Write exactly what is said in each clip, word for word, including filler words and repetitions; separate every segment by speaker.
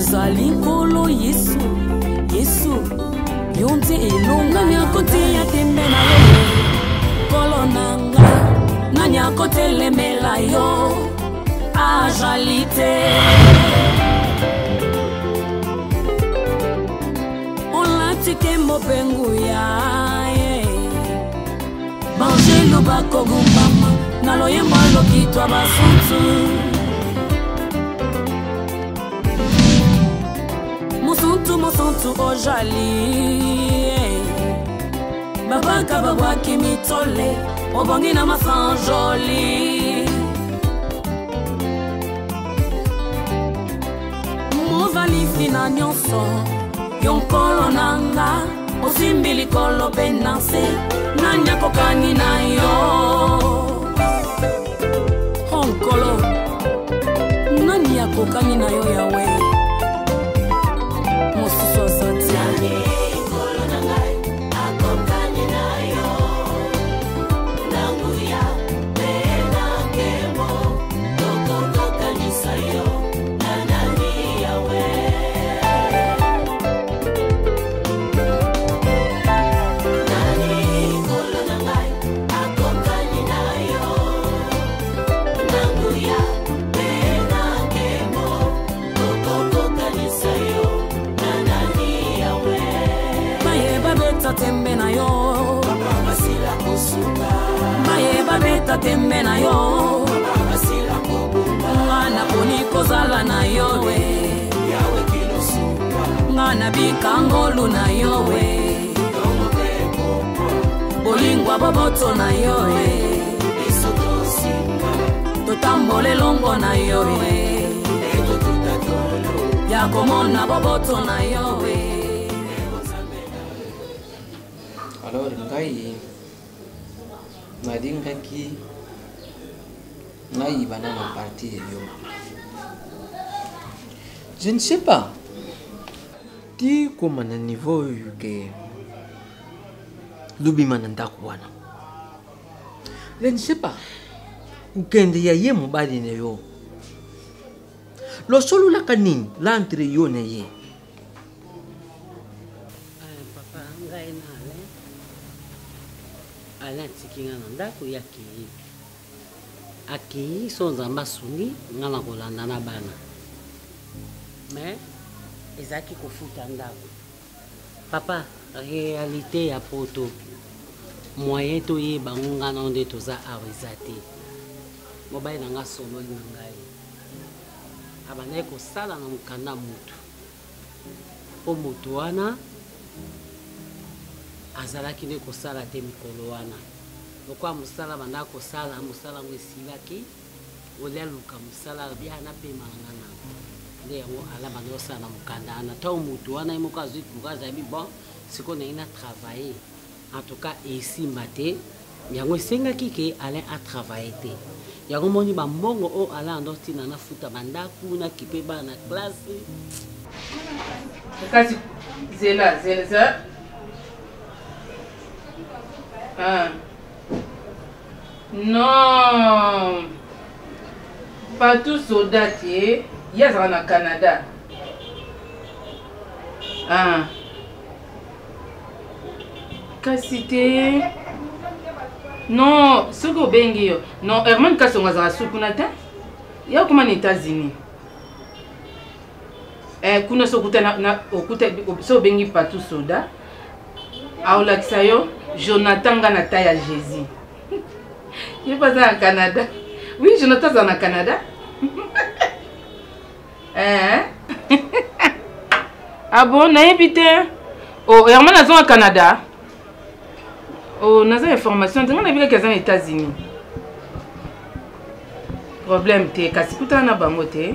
Speaker 1: ozali nkolo Yesu Yesu yonze elonga nyakoti ya tembe na yo kolo nanga na nyakote lemela yo ajalite olatike mopengu ya Bangelo bakogumbama naloyemba lokitwa basuntu Musuntu musuntu ojali Babaka babwaki mitole obongi na masanjoli Movali fina nyonso yonkolo nanga Osimbili kolo benanse Nanya kokani na yo Honkolo Nanya kokani na yo yawe Mosuso santiane Kolo nangai Akokani na yo Nanguya Bena kemo Toko kokani sayo Nanani yawe tembe na yo basila kusuka maye babeta tembe na yo basila kubunga ngana poni kozala na yo we yawe kilosuka ngana bikangolu na yo we bolingwa boboto na yo we isotosinga totambole longo na yo we eto tutatolo yakomona boboto na yo we
Speaker 2: Alors, ngai madinga ki ngai banana parti yo. Je ne sais pas. Ti comment un niveau que lubi mananda kwana. Je ne sais pas. Ukende ya ye mobali ne yo. Lo solo la kanin l'entre yo ne ye.
Speaker 3: Ala tikinga na ndako ya kii aki so nzamba sungi ngana kolanda na bana mais ezaki kofuta ndako papa réalité ya poto moyen to ye bangunga na onde toza arizate mobile nanga solo na ngai abana ko sala na mukanda mutu po mutu wana azalaki ne kosala te mikolo wana lokwa musala banda kosala musala mwesilaki olia luka musala bia na pe mangana nde yango ala banda osala mukanda ana ta mutu wana imoko azwi courage abi bon siko na ina travailler en tout cas ici maté yango esengaki ke ala a travailler te yango moni ba mbongo o ala ndoti na nafuta bandaku na kipe ba na classe
Speaker 4: kasi zela zela Ah. Non. Pas tout soldat qui il y a ça au Canada. Ah. Kasite. Non, ce que bengi non, Herman Kasonga za sukunata. Il y a comment aux États-Unis. Eh kuna sokuta na, na okuta so bengi pas tout soldat. Aola kisayo Jonathan Ganata ya Jésus. Il est pas au Canada. Oui, Jonathan est au Canada. Hein? Ah bon, n'a invité? Oh, Herman est au Canada. Oh, nous avons information. On a vu qu'ils sont aux États-Unis. Problème, t'es cassé tout en abangote.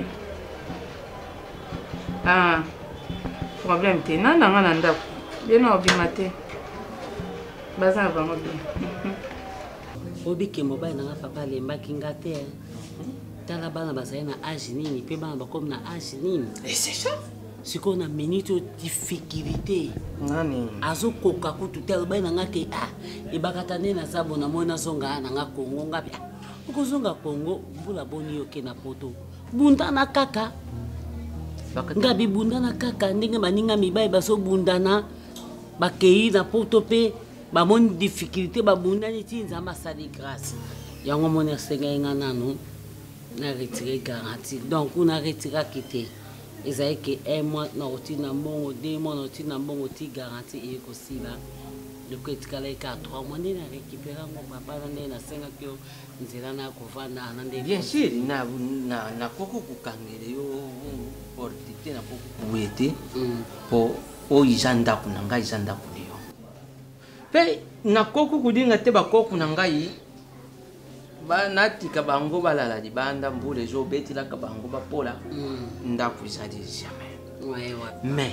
Speaker 4: Ah, problème, t'es non, non, non, non. Bien, on va mater. Baza bango bien.
Speaker 3: Obike mobile na papa lemba kingate. Tala bana bazai na âge nini pe bana bakom na âge nini.
Speaker 2: Et c'est ça.
Speaker 3: Ce qu'on a minute difficulté.
Speaker 2: Nani.
Speaker 3: Azo koka kutu tel bana ngake ah e bakatane na sabo na mona songa na nga Kongo ngapi. Ukozonga Kongo bula boni yoke na poto. Bunda na kaka. nga bibundana kaka ndenge baninga mibali basobundana bakei na poto mpe bamoni difficulté babundani ti nzambe asali grâce yango moni asengai nga nano na retire garantie donc una retiraki te ezali ke un mois na oti na mbongo deux mois na oti na mbongo ti garantie eye kosila loko etikala eka trois mois nde na récupéra ngo papa na nde nasengaki yo nzela na kovanda na nde
Speaker 2: bien sûr na na na koko kokangele yo porte te na koko kuye te po oyo eza ndako na ngai eza ndako na yo mpe na koko kudinga te bakoko na ngai natika bango balala libanda mbula ezobetelaka bango bapola ndako ezali jamais mais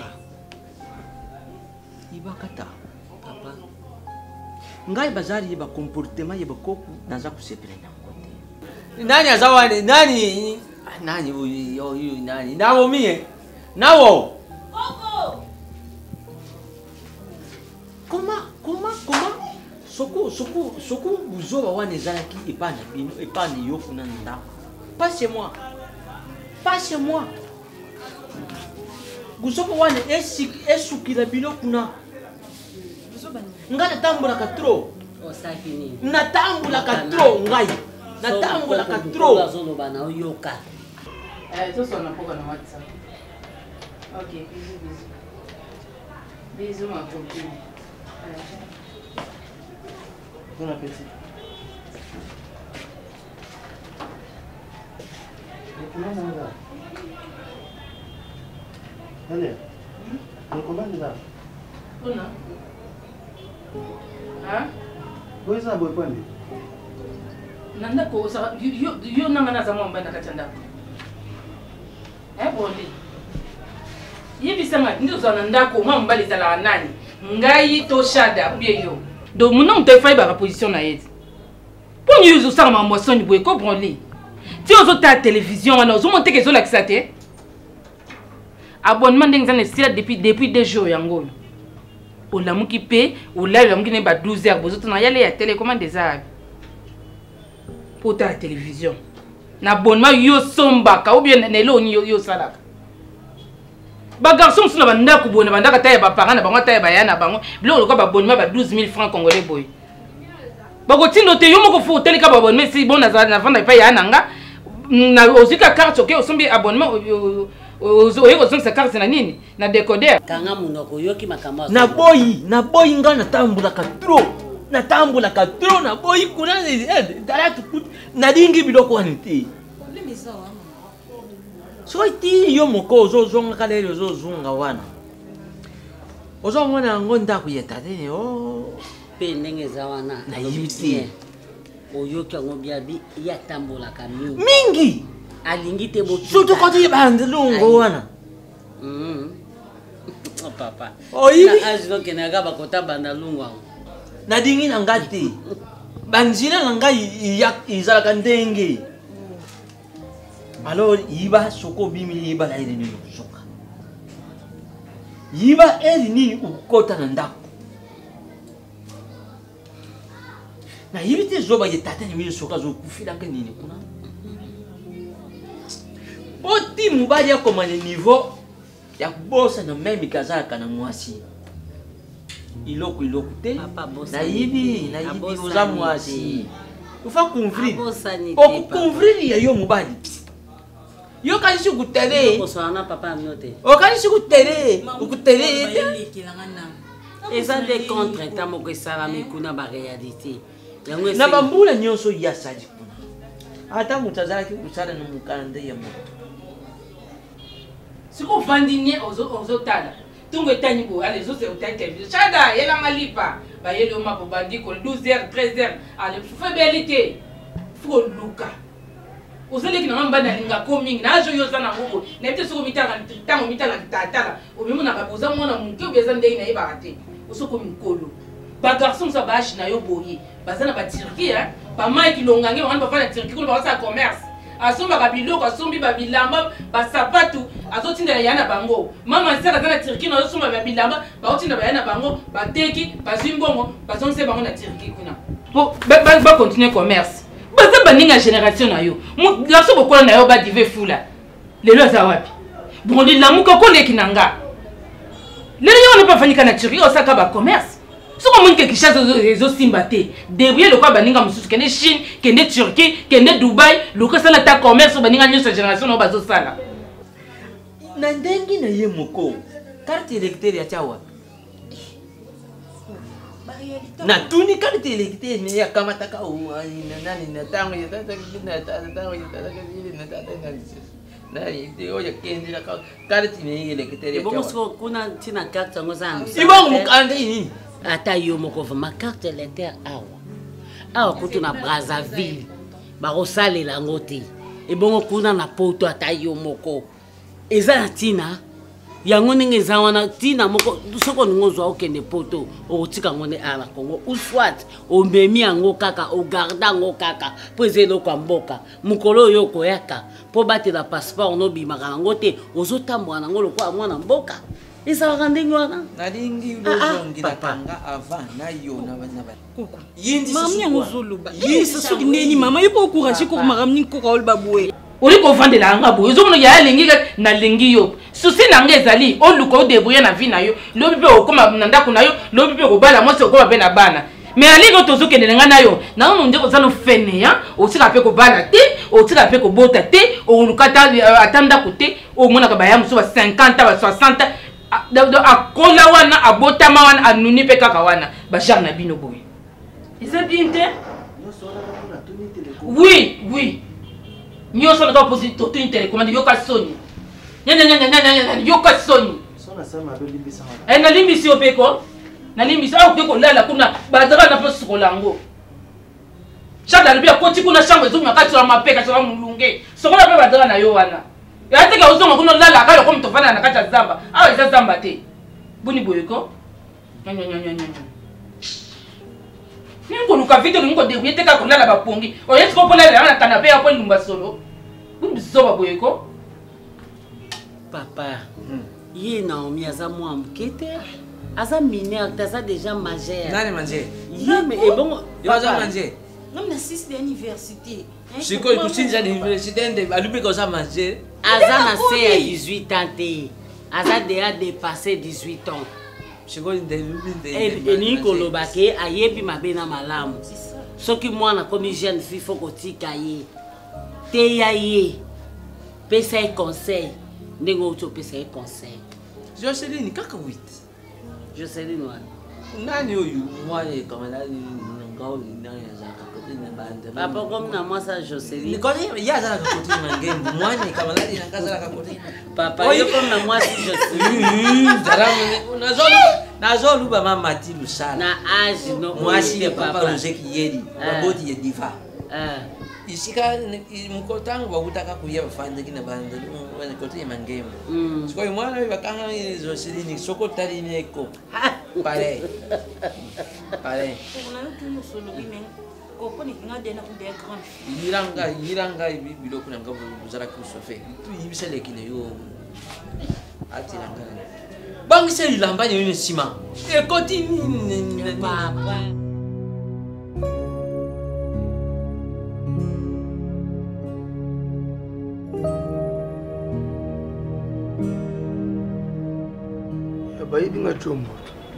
Speaker 2: ibakata
Speaker 3: papa
Speaker 2: ngai bazali ye bacomportement ye bakoko naza kusepela nango te nani aza wane nani nani oyo nani nawo mie nawo koma koma koma soko soko soko buzoba wana ezalaki epana bino epana yo kuna ndako pas chez moi pas chez moi buzoba wana esukila bino kuna nga natambulaka tro natambulaka tro ngai natambulaka tro
Speaker 3: azoloba na oyoka
Speaker 4: tosona mpoka na whatsapp ok bisous bisous bisous ma copine.
Speaker 5: Bon appétit. Comment ça va? Allez. Comment ça va?
Speaker 4: Comment? Hein?
Speaker 5: Où est-ce que vous êtes?
Speaker 4: Nanda ko sa yo yo nanga na zamwa mbana katanda. Eh boli. Yibi sanga ndizo za ndako mwa mbali za la nani. Ngai to shada ubie yo. Do muna mtefai ba position na yeti. Poni yuzo sa ma moisson ni boye ko bronli. Ti ozo ta télévision wana ozo monter kezo la kisate. Abonnement ndenge zane sila depuis depuis deux jours yango. O la muki pe o la la muki ne ba douze heures bozo tona yale ya télécommande des arbes. Pour la télévision. Na abonnement yo sombaka ou bien nelo ni yo salaka. Ba garçon suna banda ku bona banda ka taye ba parana bango taye ba yana bango bilo ko ba abonnement ba douze mille francs congolais boy. Ba ko tindo te yo moko fo teleka ba abonnement si bon na na vanda pa yana nga na ozika carte okay osombi abonnement oyo ko songa carte na nini na décodeur
Speaker 3: kanga munoko yoki makamba
Speaker 2: na boyi na boyi nga natambulaka trop natambulaka trop na boyi kuna dala tukut nadingi biloko wanite so iti yo moko ozozonga kalele ozozunga wana ozomona ngo ndako yeta te o
Speaker 3: pe ndenge za wana
Speaker 2: na yibiti
Speaker 3: oyoki ngo biabi yatambolaka mingi
Speaker 2: mingi
Speaker 3: alingi te botu
Speaker 2: surtout quand il bande longo wana
Speaker 3: mm oh papa
Speaker 2: oyi
Speaker 3: na azo kenaga bakota banda lungu
Speaker 2: nadingi na ngati banzina na ngai ya izalaka ndenge alors iba soko bimi iba la ile ni kusoka iba eli ni ukota na ndako na yibite zoba yetata ni soka zo kufila ke nini kuna oti mubali ya komane niveau ya bossa na meme kazaka na mwasi iloko iloko te na yibi na yibi oza mwasi ufa couvrir o couvrir ya yo mubali yo kanisi kutere
Speaker 3: ko sona papa miote
Speaker 2: o kanisi kutere ukutere
Speaker 3: eza des contre temps moko esala mikuna ba réalité yango
Speaker 2: na bambula nyonso ya sadi kuna ata mutazala ki kusala na mukande ya mo
Speaker 4: siko vandinye ozo ozo tala tungo etani bo ale zo se utete chada yela malipa ba yelo mapo bandi ko douze heures treize heures ale febelité fo luka ozele ki na mamba na linga coming na jo yo sana ngoko na ete siko mitala tango mitala tatala obimuna ka boza mona munke obeza ndei na yeba te osoko mikolo ba garçon sa bash na yo boyi bazana ba Turquie hein ba mai ki longange ba ba fala Turquie ko ba sa commerce asomba ka biloko asombi ba bilamba ba sapatu azotinda yana bango mama sera na Turquie na asomba ba bilamba ba otinda ba yana bango ba teki ba zimbongo ba zonse bango na Turquie kuna po ba ba continuer commerce baza baninga génération na yo garçon bokola na yo ba dive fula lelo za wapi bon lilamuka koleki na nga lelo yo ne pas fanyika na Turquie osaka ba commerce soko moni ke kishazo ezo simba te débrouiller le quoi baninga mususu kende Chine kende Turquie kende Dubai le quoi sala ta commerce baninga nyoso génération no bazo sala
Speaker 2: na ndengi na ye moko carte électeur ya chawa na tuni carte électeur ne ya kama taka u na nani na tango ya tata na tango ya tata na tata na na yo ya kendi la carte ne électeur ya
Speaker 3: chawa bongo kuna tina carte ngo zangu
Speaker 2: ibongo mukande ni
Speaker 3: ata yo moko ma carte électeur awa awa kutu na Brazzaville ba rosalela ngote e bongo kuna na poto ata yo moko eza na tina yango ninge za wana tina moko soko ngozwa okende poto otika ngone ala Congo ou soit o memi yango kaka o garda ngo kaka po ezelo kwa mboka mukolo yo koyaka po batela passeport no bimaka nango te ozotambwa nango lokwa mwana mboka isa ndenge wana
Speaker 2: nalingi lozongila kanga avant na yo na bana ba
Speaker 1: koko
Speaker 2: yindi
Speaker 1: mama nyangozuluba yindi sasuki ndeni mama yipo courage ko maramni ko kaol babwe
Speaker 4: oli ko vandela nga bo ezo mono ya lengi na lengi yo susi na nga ezali oluko débrouiller na vie na yo lobi pe okoma na ndako na yo lobi pe ko bala mwasi okoma pe na bana mais ali ko tozo kende nga na yo na ngo ndeko zalo fene ya otika pe ko bala te otika pe ko bota te olukata atanda ko te o mona ka baya muso ba cinquante ba soixante akola wana abotama wana anuni pe kaka wana ba jar na bino boye eza bien te oui oui nyoso na ka posi to to télécommande yo ka soni nya nya nya nya nya yo ka soni
Speaker 5: sona sama be limbisa
Speaker 4: eh na limbisi opeko na limbisi au peko lala kuna bazaka na posi ko lango chada libia ko tikuna shango ezo nyaka tswa mapeka tswa mulunge sokola pe bazaka na yo wana ya teka uzonga kuno lala kayo ko mtofana na kata zamba awe eza zamba te buni boyeko nya nya nya nya nya ningo luka video ningo de yeteka ko lala bapongi o yesi ko pola na kanape ya ko lumba solo buni bisoba boyeko
Speaker 3: papa ye Naomi aza mwa mkete aza mineur aza déjà majeur
Speaker 2: nani manje
Speaker 3: ye mais et bon
Speaker 2: yo aza manje
Speaker 1: ngam na six d'université
Speaker 2: siko ikusinja de université de alupe ko za manje
Speaker 3: aza na se ya dix-huit ans te aza déjà dépassé dix-huit ans
Speaker 2: siko de de
Speaker 3: et ni koloba ke ayebi mabe na malamu soki mwana komi jeune fille faut kotika ye te ya ye pesa e conseil ndengo uto pesa e conseil
Speaker 2: Joseline kaka huit
Speaker 3: Joseline wa
Speaker 2: nani oyu mwana kama nani ngao nani azaka kote na bande
Speaker 3: papa comme na moi ça Joseline
Speaker 2: ni koni ya azaka kote na game mwana kama nani na kaza la kote
Speaker 3: papa yo comme na moi si Joseline
Speaker 2: daramu nazolu nazolu ba mama ti lusala
Speaker 3: na age no
Speaker 2: moi si le papa lozeki yedi baboti ya diva
Speaker 3: ah
Speaker 2: isika mkotangu wa utaka kuya bafande kina bande wana kote ya mangemo siko mwana bakanga Joseline soko tali neko pare pare yiranga yiranga bilo kuna ngabo buzara kusofe tu yibisele kine yo ati langa bangi se ilamba ni sima e koti ni
Speaker 3: papa
Speaker 6: bayibi nga chombo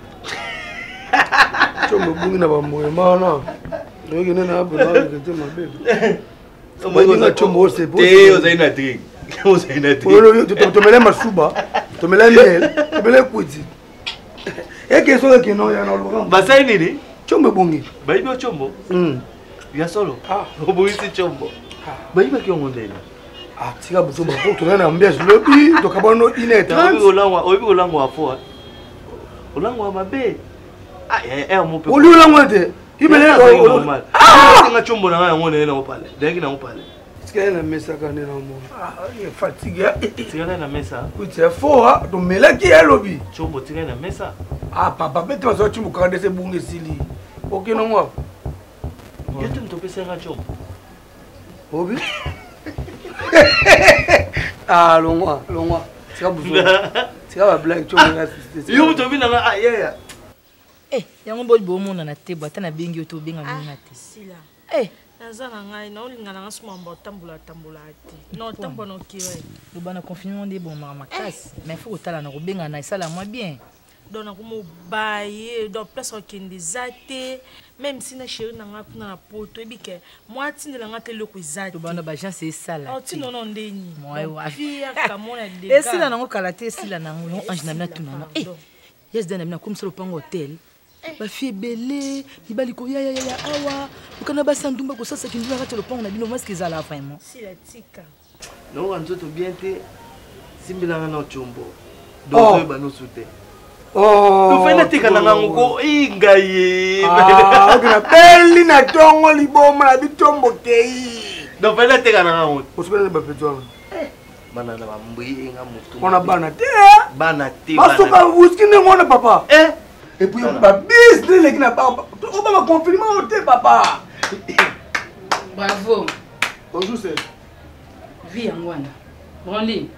Speaker 6: chombo bungi na bamoye mana noki nena abu na kete mabebe bayibi nga chombo ose
Speaker 5: te ozaina drink ozaina drink
Speaker 6: tomele masuba tomele miel tomele kwiti eke so ke no ya na luka
Speaker 5: basai nini
Speaker 6: chombo bungi
Speaker 5: bayibi chombo
Speaker 6: mm
Speaker 5: ya solo
Speaker 6: ah
Speaker 5: obuisi chombo bayibi ki ngondela
Speaker 6: ah tika buto ba ko tona na mbia lobi to kabano ineta
Speaker 5: obi olangwa obi olangwa afo olangwa mabe ah eh eh mo pe
Speaker 6: oli olangwa te ibele
Speaker 5: ah nga chombo na ngone na opale dengi na opale
Speaker 6: sikana na mesa kana na mo ah ye fatigue
Speaker 5: sikana na mesa
Speaker 6: kuti fo to melaki elobi
Speaker 5: chombo tika na mesa
Speaker 6: ah papa bete maso chimbo kande se bunge sili okino ngwa
Speaker 5: yetu mtopesa nga chombo
Speaker 6: obi ah longwa longwa tika buzo tika ba black chombo na assisté
Speaker 5: yo mtobi na ah yeah
Speaker 7: eh yango bo bo mona na te bata na bengi oto benga mina te
Speaker 1: sila
Speaker 7: eh Nazana ngai na olinga na ngasuma mba tambola tambola ati. Non tambola no kiwe.
Speaker 4: Le bana confinement de bon mama casse. Mais faut otala na kobenga na sala moi bien.
Speaker 7: Donc na komo baye donc place okende zate même si na chéri na nga kuna na poto ebike moi tindela nga te loko zate.
Speaker 4: Le bana ba gens c'est sala.
Speaker 7: Oh ti non non ndeni.
Speaker 4: Moi wa.
Speaker 7: Fia kamona de.
Speaker 4: Et si la nango kalate si la nango ange na na tunana. Eh. Yes dana na comme ça le pango hôtel. Ba fie belé, ibali ko ya ya ya awa. Ukana ba sandumba ko sasa kindula kati le pango na bino masque ezala vraiment.
Speaker 7: Si la tika.
Speaker 5: Non on tout bien te simbila na chombo. Donc ba no soute.
Speaker 6: Oh.
Speaker 5: Tu fais na tika na ngoko ingaye.
Speaker 6: Ah, okina beli na tongo liboma na bitombo kei.
Speaker 5: Donc fais na tika na ngoko.
Speaker 6: Osubela ba petwa.
Speaker 5: Bana na bambuye nga mutu.
Speaker 6: On a bana te.
Speaker 5: Bana te.
Speaker 6: Masuka whisky ne ngona papa.
Speaker 5: Eh.
Speaker 6: Et puis on va bis de l'équipe pas. On va confirmer au thé papa.
Speaker 4: Bravo.
Speaker 6: Bonjour c'est.
Speaker 4: Vie ngwana. Bonli.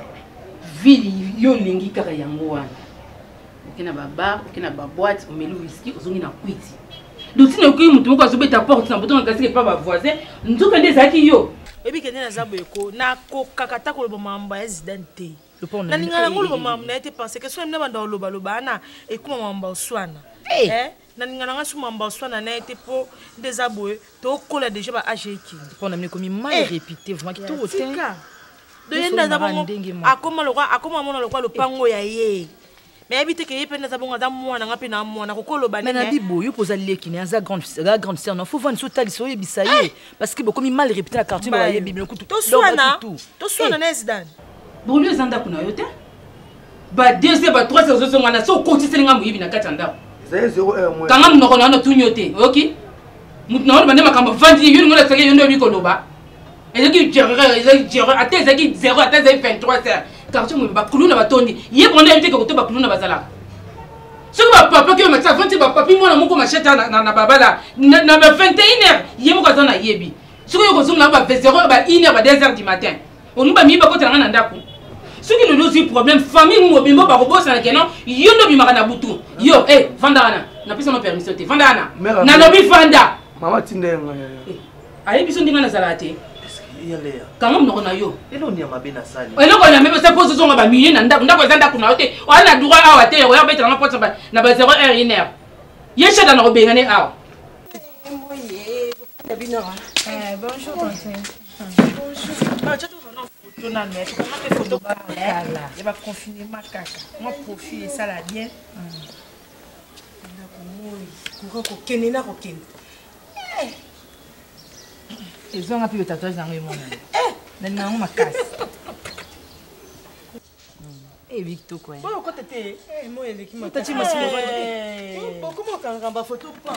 Speaker 4: Vie yo lingi kaka yango wana. Okina baba, okina ba boîte, on met le whisky, ozongi na kwiti. L'outil ne kuyi mutu ko azobeta porte na boton kasi ke pas ba voisin. Nzoka ndezaki yo.
Speaker 7: Ebi kende na zabo eko na ko kakata ko lo mamba ya zidante.
Speaker 4: Le pont
Speaker 7: na ninga ngolo mamba na été pensé que soit mna banda loba loba na e kuma mamba oswana. Eh na ninga nga su mamba oswana na été po des aboe to kola déjà ba ajeki.
Speaker 4: Pont na mne komi mal répété vraiment qui tout autant.
Speaker 7: De yenda zabo akoma lokwa akoma mona lokwa lo pango ya ye. Mais habite que yependa zabonga za mwana ngapi na mwana kokoloba
Speaker 4: nene. Mais na bibo yo poza leki ne za grande la grande sœur non faut vendre so tali so yebisaye parce que beaucoup mal répété la quartier ba yebi bien kutu.
Speaker 7: To swana to swana na Zidane.
Speaker 4: Bon lieu zanda kuna yote. Ba deux ba trois zo zo ngana so ko tiselinga mu yibi na katanda.
Speaker 6: zéro un moins.
Speaker 4: Kanga mnoko na no tunyote. OK? Mutu na ba ndema kamba vandi yo ngola sake yo ndo bikoloba. Ezaki gérer ezaki gérer ate ezaki zéro ate ezaki vingt-trois heures. Quartier mu ba kuluna batondi. Ye bonde invité ko to ba kuluna bazala. Ce que papa qui m'a dit ba papi moi na moko macheta na na babala na na vingt et une heures ye mo kazana yebi. Ce que yo ko zunga ba zéro ba une heure ba deux heures du matin. On ba mi ba ko tanga na ndako. Ce qui nous aussi problème famille mo bimbo ba ko bossa na kenon yo ndo bimaka na butu. Yo eh vandana na pisa no permission te vandana. Na no bi fanda.
Speaker 6: Mama tindenga.
Speaker 4: Ayi biso ndinga na salate.
Speaker 5: Yalea.
Speaker 4: Kanga mnoko na yo.
Speaker 5: Elo ni amabena sali.
Speaker 4: Elo ko na mebe se pose zonga ba miye na ndako ndako zanda kuna yote. Wana droit awa te yo betela na porte ba na ba zéro heure une heure. Yesha da na ko benga ne awa.
Speaker 7: Moye, bonjour tante. Bonjour. Ah, tu as tout na net. Comment tu photo ba là. Il va confiner ma caca. Moi profil ça la bien. Ndako moyi. Ko ko kene na ko kene. Eh.
Speaker 4: Ils ont appris le tatouage dans le monde. Eh, dans ma casse. Eh, Victor quoi.
Speaker 7: Bon, quand t'étais, eh, moi avec ma.
Speaker 4: T'as dit moi c'est
Speaker 7: bon. Comment quand on va photo pas.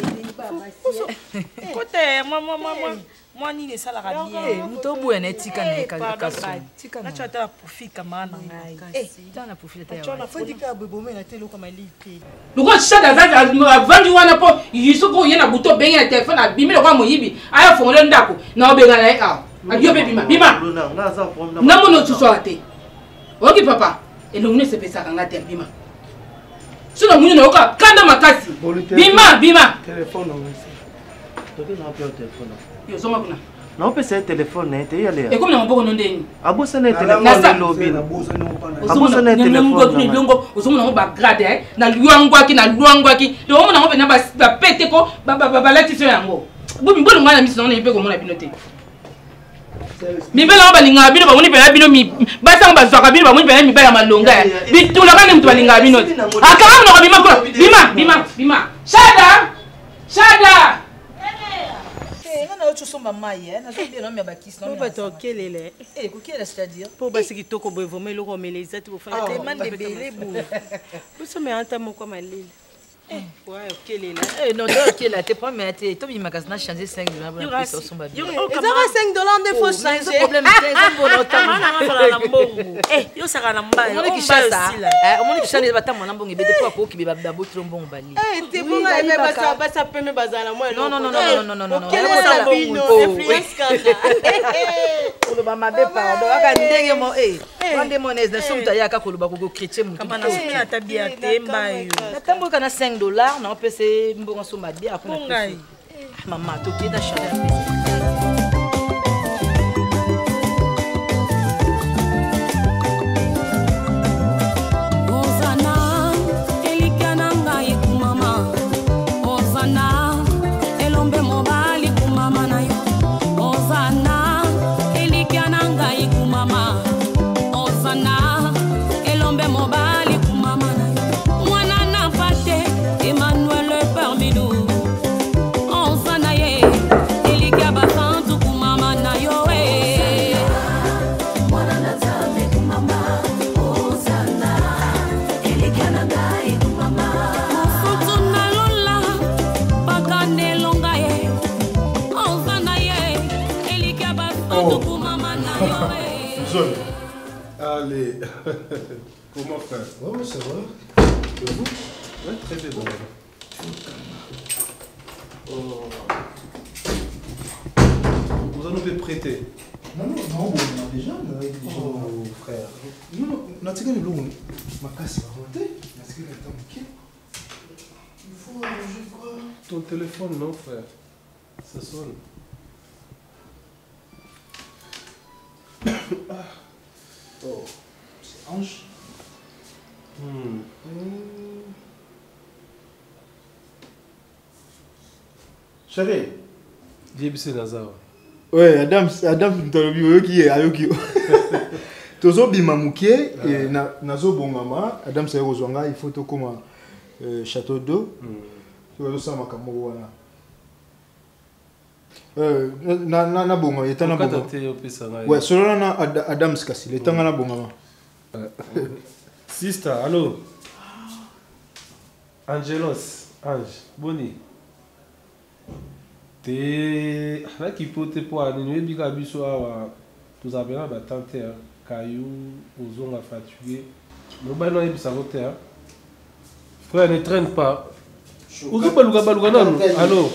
Speaker 7: Côté, moi moi moi moi. Moi ni ça la bien.
Speaker 4: Eh, muto buena tika na
Speaker 7: kaso. Tika na. Na chata profit kama na ngai. Eh,
Speaker 4: tana profit ta.
Speaker 7: Chona fodi ka bebo me na telo kama lite.
Speaker 4: Luko shada za vandu wana po yisuko yena buto benga telefone abimile kwa moyibi. Aya fongole ndako na obenga na e a. Adio be bima. Bima. Na mono tsusoate. Oki papa. Elongune se pesa kanga te bima. Suna munyo na oka kanda makasi. Bima bima.
Speaker 6: Téléphone on
Speaker 5: Toke na appeler téléphone.
Speaker 4: Yo soma kuna.
Speaker 5: Na opesa téléphone na te yalea.
Speaker 4: E comme na mboko nondeni.
Speaker 5: Abosa na téléphone na lobby.
Speaker 6: Abosa
Speaker 5: na téléphone.
Speaker 4: Ndongo ozomona ngo ba grade na luangwa ki na luangwa ki. Do omona ngo na ba pete ko ba ba ba latiso yango. Bomi bolo ngana miso na ipe ko mona binote. Mi bela ba linga bino ba moni bela bino mi basanga ba zwaka bino ba moni bela mi ba ya malonga ya. Bitula kana mtu balinga bino. Akama no bima ko bima bima bima. Shada. Shada.
Speaker 7: Eh, na ocho somba mai eh, na zombie na mba kisi na.
Speaker 4: Ba to kelele.
Speaker 7: Eh, ko kela c'est-à-dire?
Speaker 4: Po ba siki toko boy vomé lo romeleza ti bo fa.
Speaker 7: Te man de belé bu.
Speaker 4: Bo so me anta mo kwa malile.
Speaker 7: Eh,
Speaker 4: ouais, kelele.
Speaker 7: Eh, non, donc kelele, te prends mais te to bi magazina changer cinq dollars pour la piste somba bien.
Speaker 4: Ils ont cinq dollars de faut changer.
Speaker 7: Problème c'est un bon temps.
Speaker 4: Na fala na mbongo. Eh, yo saka na mbaye.
Speaker 7: On ki chasa. Eh, on ki chasa ba tamo na mbongo be de po ko ki be ba botro mbongo bali.
Speaker 4: Eh, te bonga ebe ba sa ba sa peme bazala moi.
Speaker 7: Non non non non non non non non.
Speaker 4: Kelele sa bino influence kana.
Speaker 7: Koloba mabe pardon. Aka ndenge mo eh. Wande monnaie na sumta ya ka koloba ko chrétien mutu.
Speaker 4: Kama na sumina tabia temba yo.
Speaker 7: Na tambo kana cinq dollars na opese mbongo somba bien
Speaker 4: akuna.
Speaker 7: Maman, tu es dans chaleur.
Speaker 6: Allez. Comment frère? Oh, ça va. Et vous? Oui, très bien. Oh. Vous en avez prêté?
Speaker 8: Non, non, non, on a déjà, on a déjà, oh, frère. Non, non, on a tiré le long. Ma casse va monter. On a tiré le temps. Il faut arranger quoi?
Speaker 6: Ton téléphone, non, frère. Ça sonne.
Speaker 8: Oh, c'est Ange.
Speaker 6: Hmm.
Speaker 8: Chérie.
Speaker 6: Dis c'est Nazar.
Speaker 8: Ouais, Adam, Adam, tu as vu qui est Ayoki. Tozo bimamukie et nazo bongama. Adam c'est Rozonga. Il faut tout comme château d'eau. Tu vas ça makambo wana. Euh, na na na bongo, il est en bongo. Ouais, selon na Adam Skasi, il est en bongo.
Speaker 6: Sister, allô. Angelos, Ange, Boni. T'es là qui peut te pour aller nous biga biso awa. Tous avez là ba tante caillou ozonga fatigué. No ba no ebisa voter. Frère, ne traîne pas. Uzu baluga baluga nanu. Allô.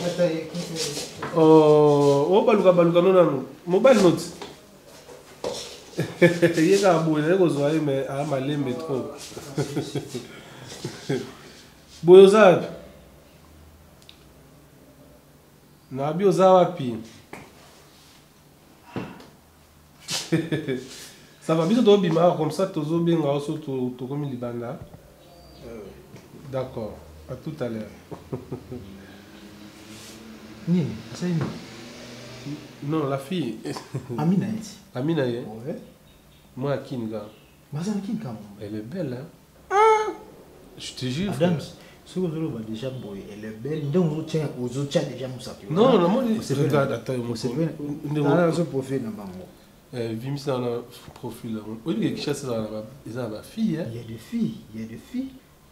Speaker 6: Oh, oh baluga baluga nanu. Mobile note. Il a beau les rejoindre mais à malembe trop. Boyozab. Na biozawa pi. Ça va bien de bima comme ça tozo bien ngaoso to to comme libanda. D'accord. À tout à l'heure.
Speaker 8: Nini, c'est une.
Speaker 6: Non, la fille.
Speaker 8: Amina.
Speaker 6: Amina, ouais. Moi, Kinga.
Speaker 8: Mazan Kinga.
Speaker 6: Elle est belle, hein. Ah! Je te jure.
Speaker 8: Adams, ce que vous avez déjà boy, elle est belle. Donc, vous tiens aux autres déjà Moussa.
Speaker 6: Non, non, moi, je regarde, attends, moi,
Speaker 8: c'est bien. Dans ce profil,
Speaker 6: là-bas. Vim, c'est dans le profil, là. Oui, il y a quelque chose dans ma fille, hein.
Speaker 8: Il y a des filles, il y a des filles.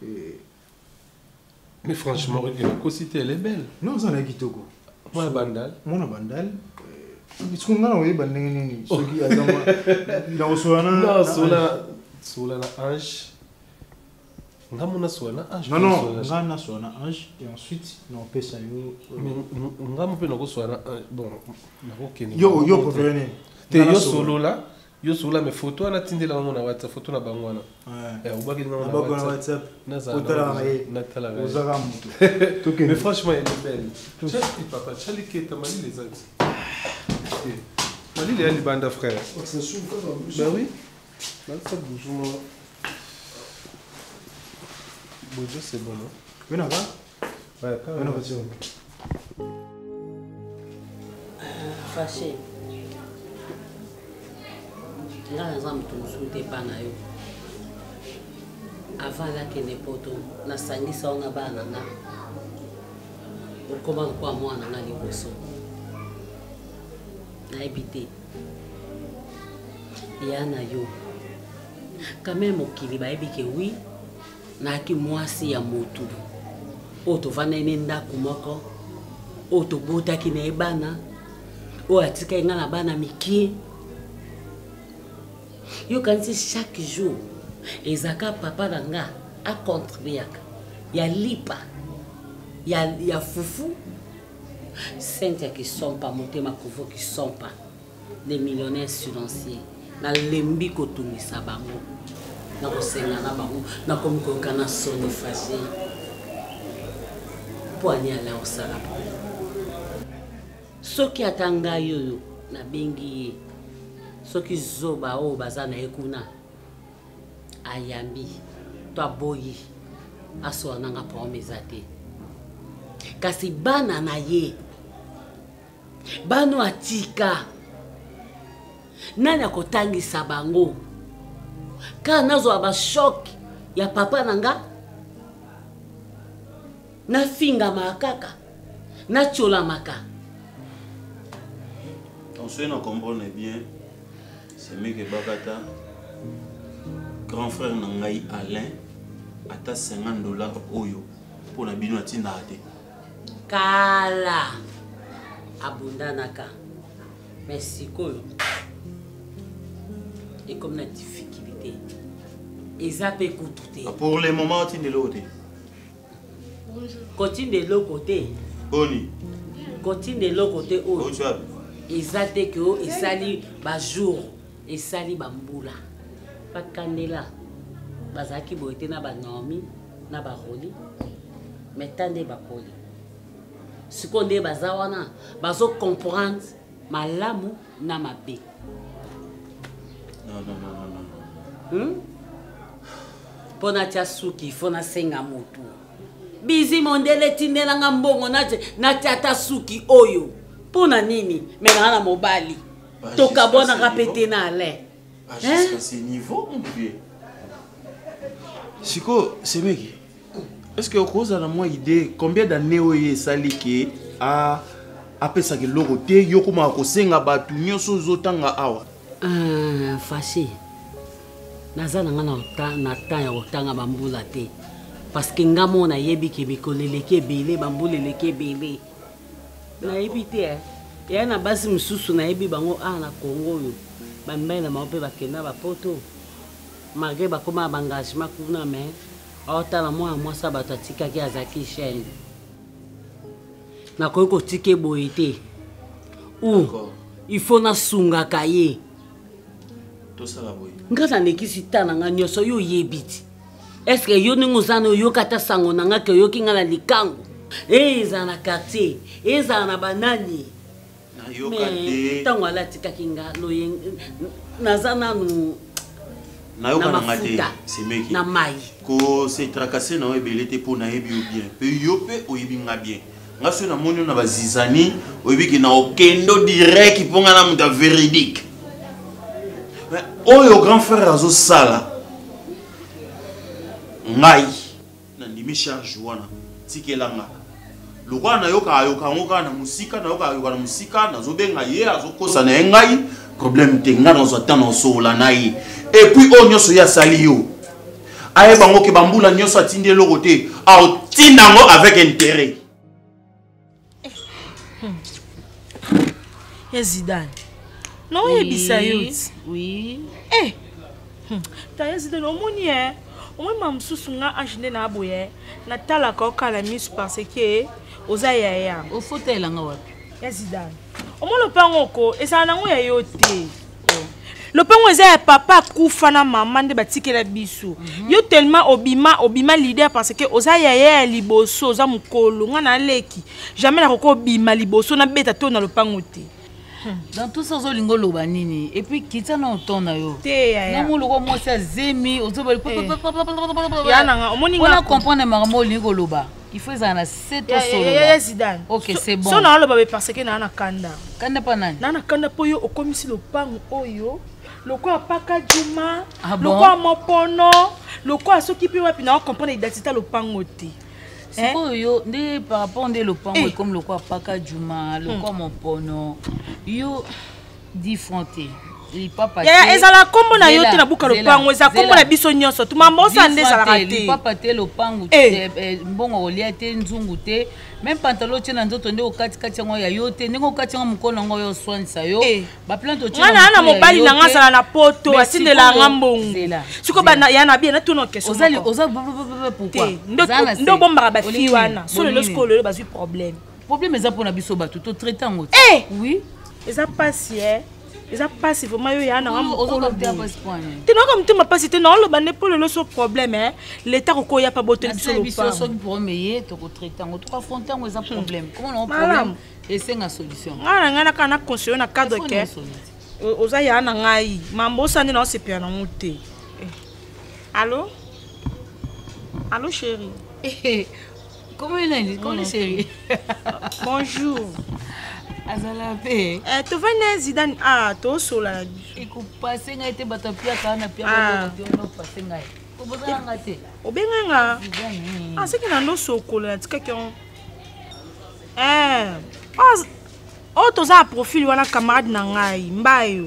Speaker 6: Mais franchement, regarde, la cosité, elle est belle.
Speaker 8: Non, ça n'a quitté quoi.
Speaker 6: Moi, bandal.
Speaker 8: Moi, bandal. Est-ce qu'on a oui, bandal, ceux qui ont dans Solana.
Speaker 6: Non, Solana, Solana Ange. On a mon Solana Ange.
Speaker 8: Non, non, on a Solana Ange et ensuite on peut ça yo.
Speaker 6: Mais on a mon peu notre Solana Ange. Bon, on a aucun.
Speaker 8: Yo, yo préféré.
Speaker 6: T'es yo solo là. Yo solo là, mais photo on a tindé là on a WhatsApp, photo na bangwana. Ouais. Et on va que dans
Speaker 8: na WhatsApp. Photo là na
Speaker 6: Natala.
Speaker 8: Ozara
Speaker 6: mutu. Mais franchement, elle est belle. Chali papa, chali qui est mali les autres. Mali les bande frère.
Speaker 8: C'est sûr que
Speaker 6: bah oui. Là ça bouge moi. Bon, c'est bon, non?
Speaker 8: Oui, non,
Speaker 6: va? Ouais, quand même.
Speaker 3: Fâché. Là, les hommes ne sont pas là. Avant la kene poto, na sangi sa ona ba nanga. Okoma kwa mwa nanga liboso. Na ebité. Ya na yo. Quand même okili ba ebike oui. Na ki mwasi ya motu. O to vanene ndaku moko. O to bota ki na ebana. O atika nga na bana mikie. Yo kanisi chaque jour. Ezaka papa nanga a contribué. Ya lipa. Ya ya fufu. Cynthia qui sont pas monté ma couvre qui sont pas des millionnaires financiers. Na lembi ko tungisa bango. Na ko senga na bango, na ko mko kana soni fâché. Pour aller à la au sala. soki atanga yoyo na bengi soki zoba o bazana ekuna ayambi to aboyi aso nanga promesa te kasi bana na ye bano atika nani akotangisa bango ka nazo aba shock ya papa nanga na finga makaka na chola maka.
Speaker 5: On se nous comprend bien, c'est mieux que Bakata, grand frère Nangaï Alain, à ta cinquante dollars Oyo pour la binoati nade.
Speaker 3: Kala abundanaka, merci Koyo. Et comme la difficulté, ils ont écouté.
Speaker 5: Pour le moment, tu es de l'autre.
Speaker 3: Continue de l'autre côté.
Speaker 5: Boni.
Speaker 3: Continue de l'autre côté.
Speaker 5: Oh, tu as.
Speaker 3: Ils ont dit que ils sali ba jour, ils sali bambula. Pas candela. Bazaki boité na ba Naomi, na ba Roli. Mais tande ba Poli. Ce qu'on dit bazawana, bazo comprendre malamu na mabe.
Speaker 5: Non, non, non, non, non.
Speaker 3: Hmm? Pona tia suki, fona senga motu. Bizi mondele tinela ngambongo nache na tia suki oyo. Pona nini? Mena na mobali. Toka bona rapete na ale.
Speaker 5: Jusqu'à ce niveau, mon vieux. Siko, c'est mec. Est-ce que vous avez une idée combien d'années vous avez saliki à après ça que l'oroté yokuma ko senga batu nyoso zotanga awa?
Speaker 3: Ah, fâché. Naza nanga na ta na ta ya otanga bambula te. Parce que ngamo na yebi ke bikoleleke belé bambuleleke belé. Na yebi te. Ya na basi msusu na yebi bango a na Congo yo. Bambe na maope bakenda ba poto. Malgré bakoma bangagement kuna mais ota na moi moi ça batatika ki azaki chaîne. Na ko tike boité. Ou il faut na sunga kaye.
Speaker 5: Tout ça la boy.
Speaker 3: Ngasa nekisi tana nga nyoso yo yebiti. Est-ce que yo ningozano yo kata sango nanga ke yo kinga na likango? Eh za na quartier, eh za na banani.
Speaker 5: Na yo kate.
Speaker 3: Tango ala tika kinga lo yen nazana nu
Speaker 5: na yo kana ngate c'est mec.
Speaker 3: Na mai.
Speaker 5: Ko se tracasser na ebelete pour na yebi bien. Pe yo pe oyebi nga bien. Nga so na moni na bazizani oyebi ki na okendo direct ponga na muta véridique. Mais oyo grand frère azo sala. Ngai na ndimi charge wana tikelanga. Lokwa na yoka ayoka ngoka na musika na yoka ayoka na musika na zobenga ye azokosa na ngai problème te nga na zotana osola na ye. Et puis on nyoso ya sali yo. Aye bango ke bambula nyoso atinde loko te. A otinango avec intérêt.
Speaker 7: Ya Zidane. Non, il y a Bissayot.
Speaker 3: Oui.
Speaker 7: Eh. Ta ya Zidane, au moni eh. Au moins mam susunga ajine na aboye. Na tala ka okala miss parce que oza ya ya.
Speaker 3: Au fauteuil nga wapi?
Speaker 7: Ya Zidane. Au moins le pango ko esa nango ya yote. Le pango eza papa kufa na maman de batikela biso. Yo tellement obima obima leader parce que oza ya ya liboso oza mukolo nga na leki. Jamais na ko bima liboso na beta to na le pango te.
Speaker 9: Dans tout ça, on lingo loba nini. Et puis kita na otona yo.
Speaker 7: Te ya ya.
Speaker 9: Na mo loko mo sa zemi, ozo bali.
Speaker 7: Ya na omoni nga.
Speaker 9: On a comprendre maramo lingo loba. Il faut ça na sept au solo.
Speaker 7: Ya Zidane.
Speaker 9: OK, c'est bon.
Speaker 7: So na loba parce que na na kanda.
Speaker 9: Kanda pa nani?
Speaker 7: Na na kanda po yo okomisi lo pango oyo. Loko apaka Juma,
Speaker 9: ah bon?
Speaker 7: Loko amopono, Loko asoki pe wapi na comprendre l'identité lo pango te.
Speaker 9: C'est quoi yo ndé par rapport ndé le pango comme Loko apaka Juma, Loko amopono. Yo diffronté. Il papa.
Speaker 7: Ya ezala kombo na yo te na buka lo pango, ezala kombo na biso nyonso. Tuma mbosa ndé ezala raté.
Speaker 9: Il papa te lo pango te mbongo olia te nzungu te. Même pantalon tient dans ton dos kati kati ngo ya yote ndenge kati ngo mukono ngo yo swanisa yo ba planto tient
Speaker 7: ngana na mobali na ngasa na poto asindela ngambongo siko ba ya na bien na tono question
Speaker 9: ozali ozali pourquoi
Speaker 7: ndo bomba ba fi wana so le skolo ba su problème
Speaker 9: problème eza pona biso ba tout traitant ngo
Speaker 7: eh
Speaker 9: oui
Speaker 7: eza passer eza pasi vraiment yo ya na
Speaker 9: mokolo
Speaker 7: te no comme te mapasi te no lo bane pour le so problème hein l'état ko ya pas boter biso lo
Speaker 9: pas so pour meiller to ko traiter ngo to ko affronter ngo eza problème comment on problème et c'est une solution
Speaker 7: ngana ngana kana conseiller na cadre ke oza ya na ngai mambo sani na sepia na ngote allô allô chérie
Speaker 9: comment il est comment chérie
Speaker 7: bonjour
Speaker 9: azala pe
Speaker 7: eh to vane Zidane ah to sola
Speaker 9: iko passer ngai te batapia kana pia ba no passer ngai ko bozala ngate
Speaker 7: obenga ah c'est que na no sokola tika kion eh oh to za profil wana camarade na ngai mbayo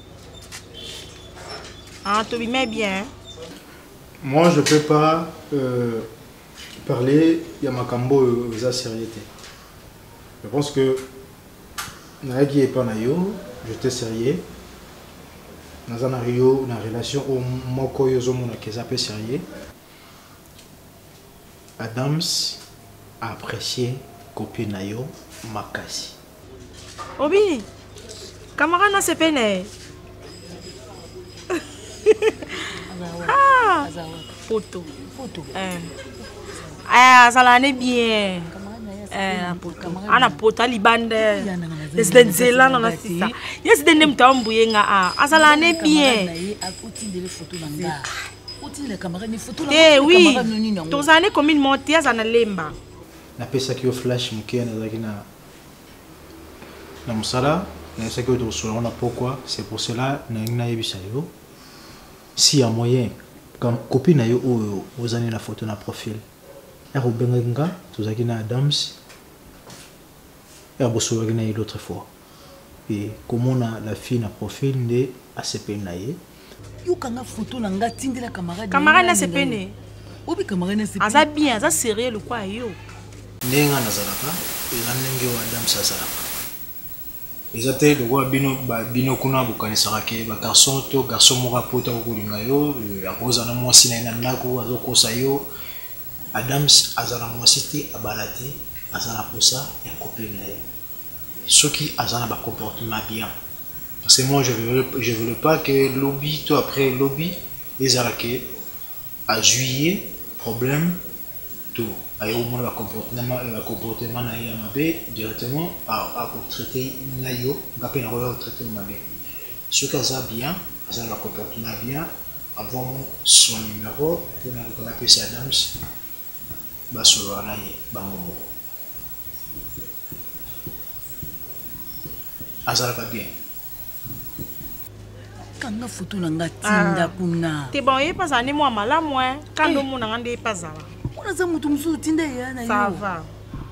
Speaker 7: ah to bimé bien.
Speaker 8: Moi je peux pas euh, parler ya makambo za sérieuxité. Je pense que Nagi et Panayo, j'étais sérieux. Dans un rio, une relation au moko yozo mona keza peu sérieux. Adams a apprécié copine nayo makasi.
Speaker 7: Obi, camarade na sepene. Ah, photo, photo. Eh, ah, ça l'année bien. Ana pota libande President Zela na sisa yes de nem tambu yenga a azala ne bien
Speaker 9: utindele photo nanga utindele camera ni photo
Speaker 7: la eh oui tozane comme une montie azana lemba
Speaker 8: na pesa ki flash mkia na zakina na musala na ça que tu sois on a pourquoi c'est pour cela na ngina yebisa yo si y a moyen comme copine na yo o ozani na photo na profil ya rubenga tozakina Adams et à l'autre fois. Et comment on a la fille na profil de A C P naie.
Speaker 9: Yo kanga photo nanga tindela camarade.
Speaker 7: Camarade na C P ne.
Speaker 9: Obi camarade na C P.
Speaker 7: Aza bien, aza sérieux le quoi yo.
Speaker 8: Nenga na zalaka, eza ndenge wa Adam sa zalaka. Eza te le roi bino ba bino kuna bukanisa ke ba garçon to garçon mora poto ko linga yo, akoza na mwasi na ina ndako azokosa yo. Adams azana mwasi te abalate. Azana posa et copine naie. Ceux qui azana ba comportement bien. Parce que moi je veux je veux pas que lobby toi après lobby les arrêter à juillet problème tout ay au moins la comportement la comportement naie mabe directement à à traiter naio ngapé na ko traiter mabe. Ceux qui azana bien azana la comportement bien avoir son numéro pour na ko appeler ça Adams ba solo naie ba momo. Azalaka bien.
Speaker 9: Kanga photo nanga tinda kuna.
Speaker 7: Te bon ye pas ani moi malamu hein. Kando mu nanga nde pas ala.
Speaker 9: Ona za mutu msu tinda ya na yo.
Speaker 7: Ça va.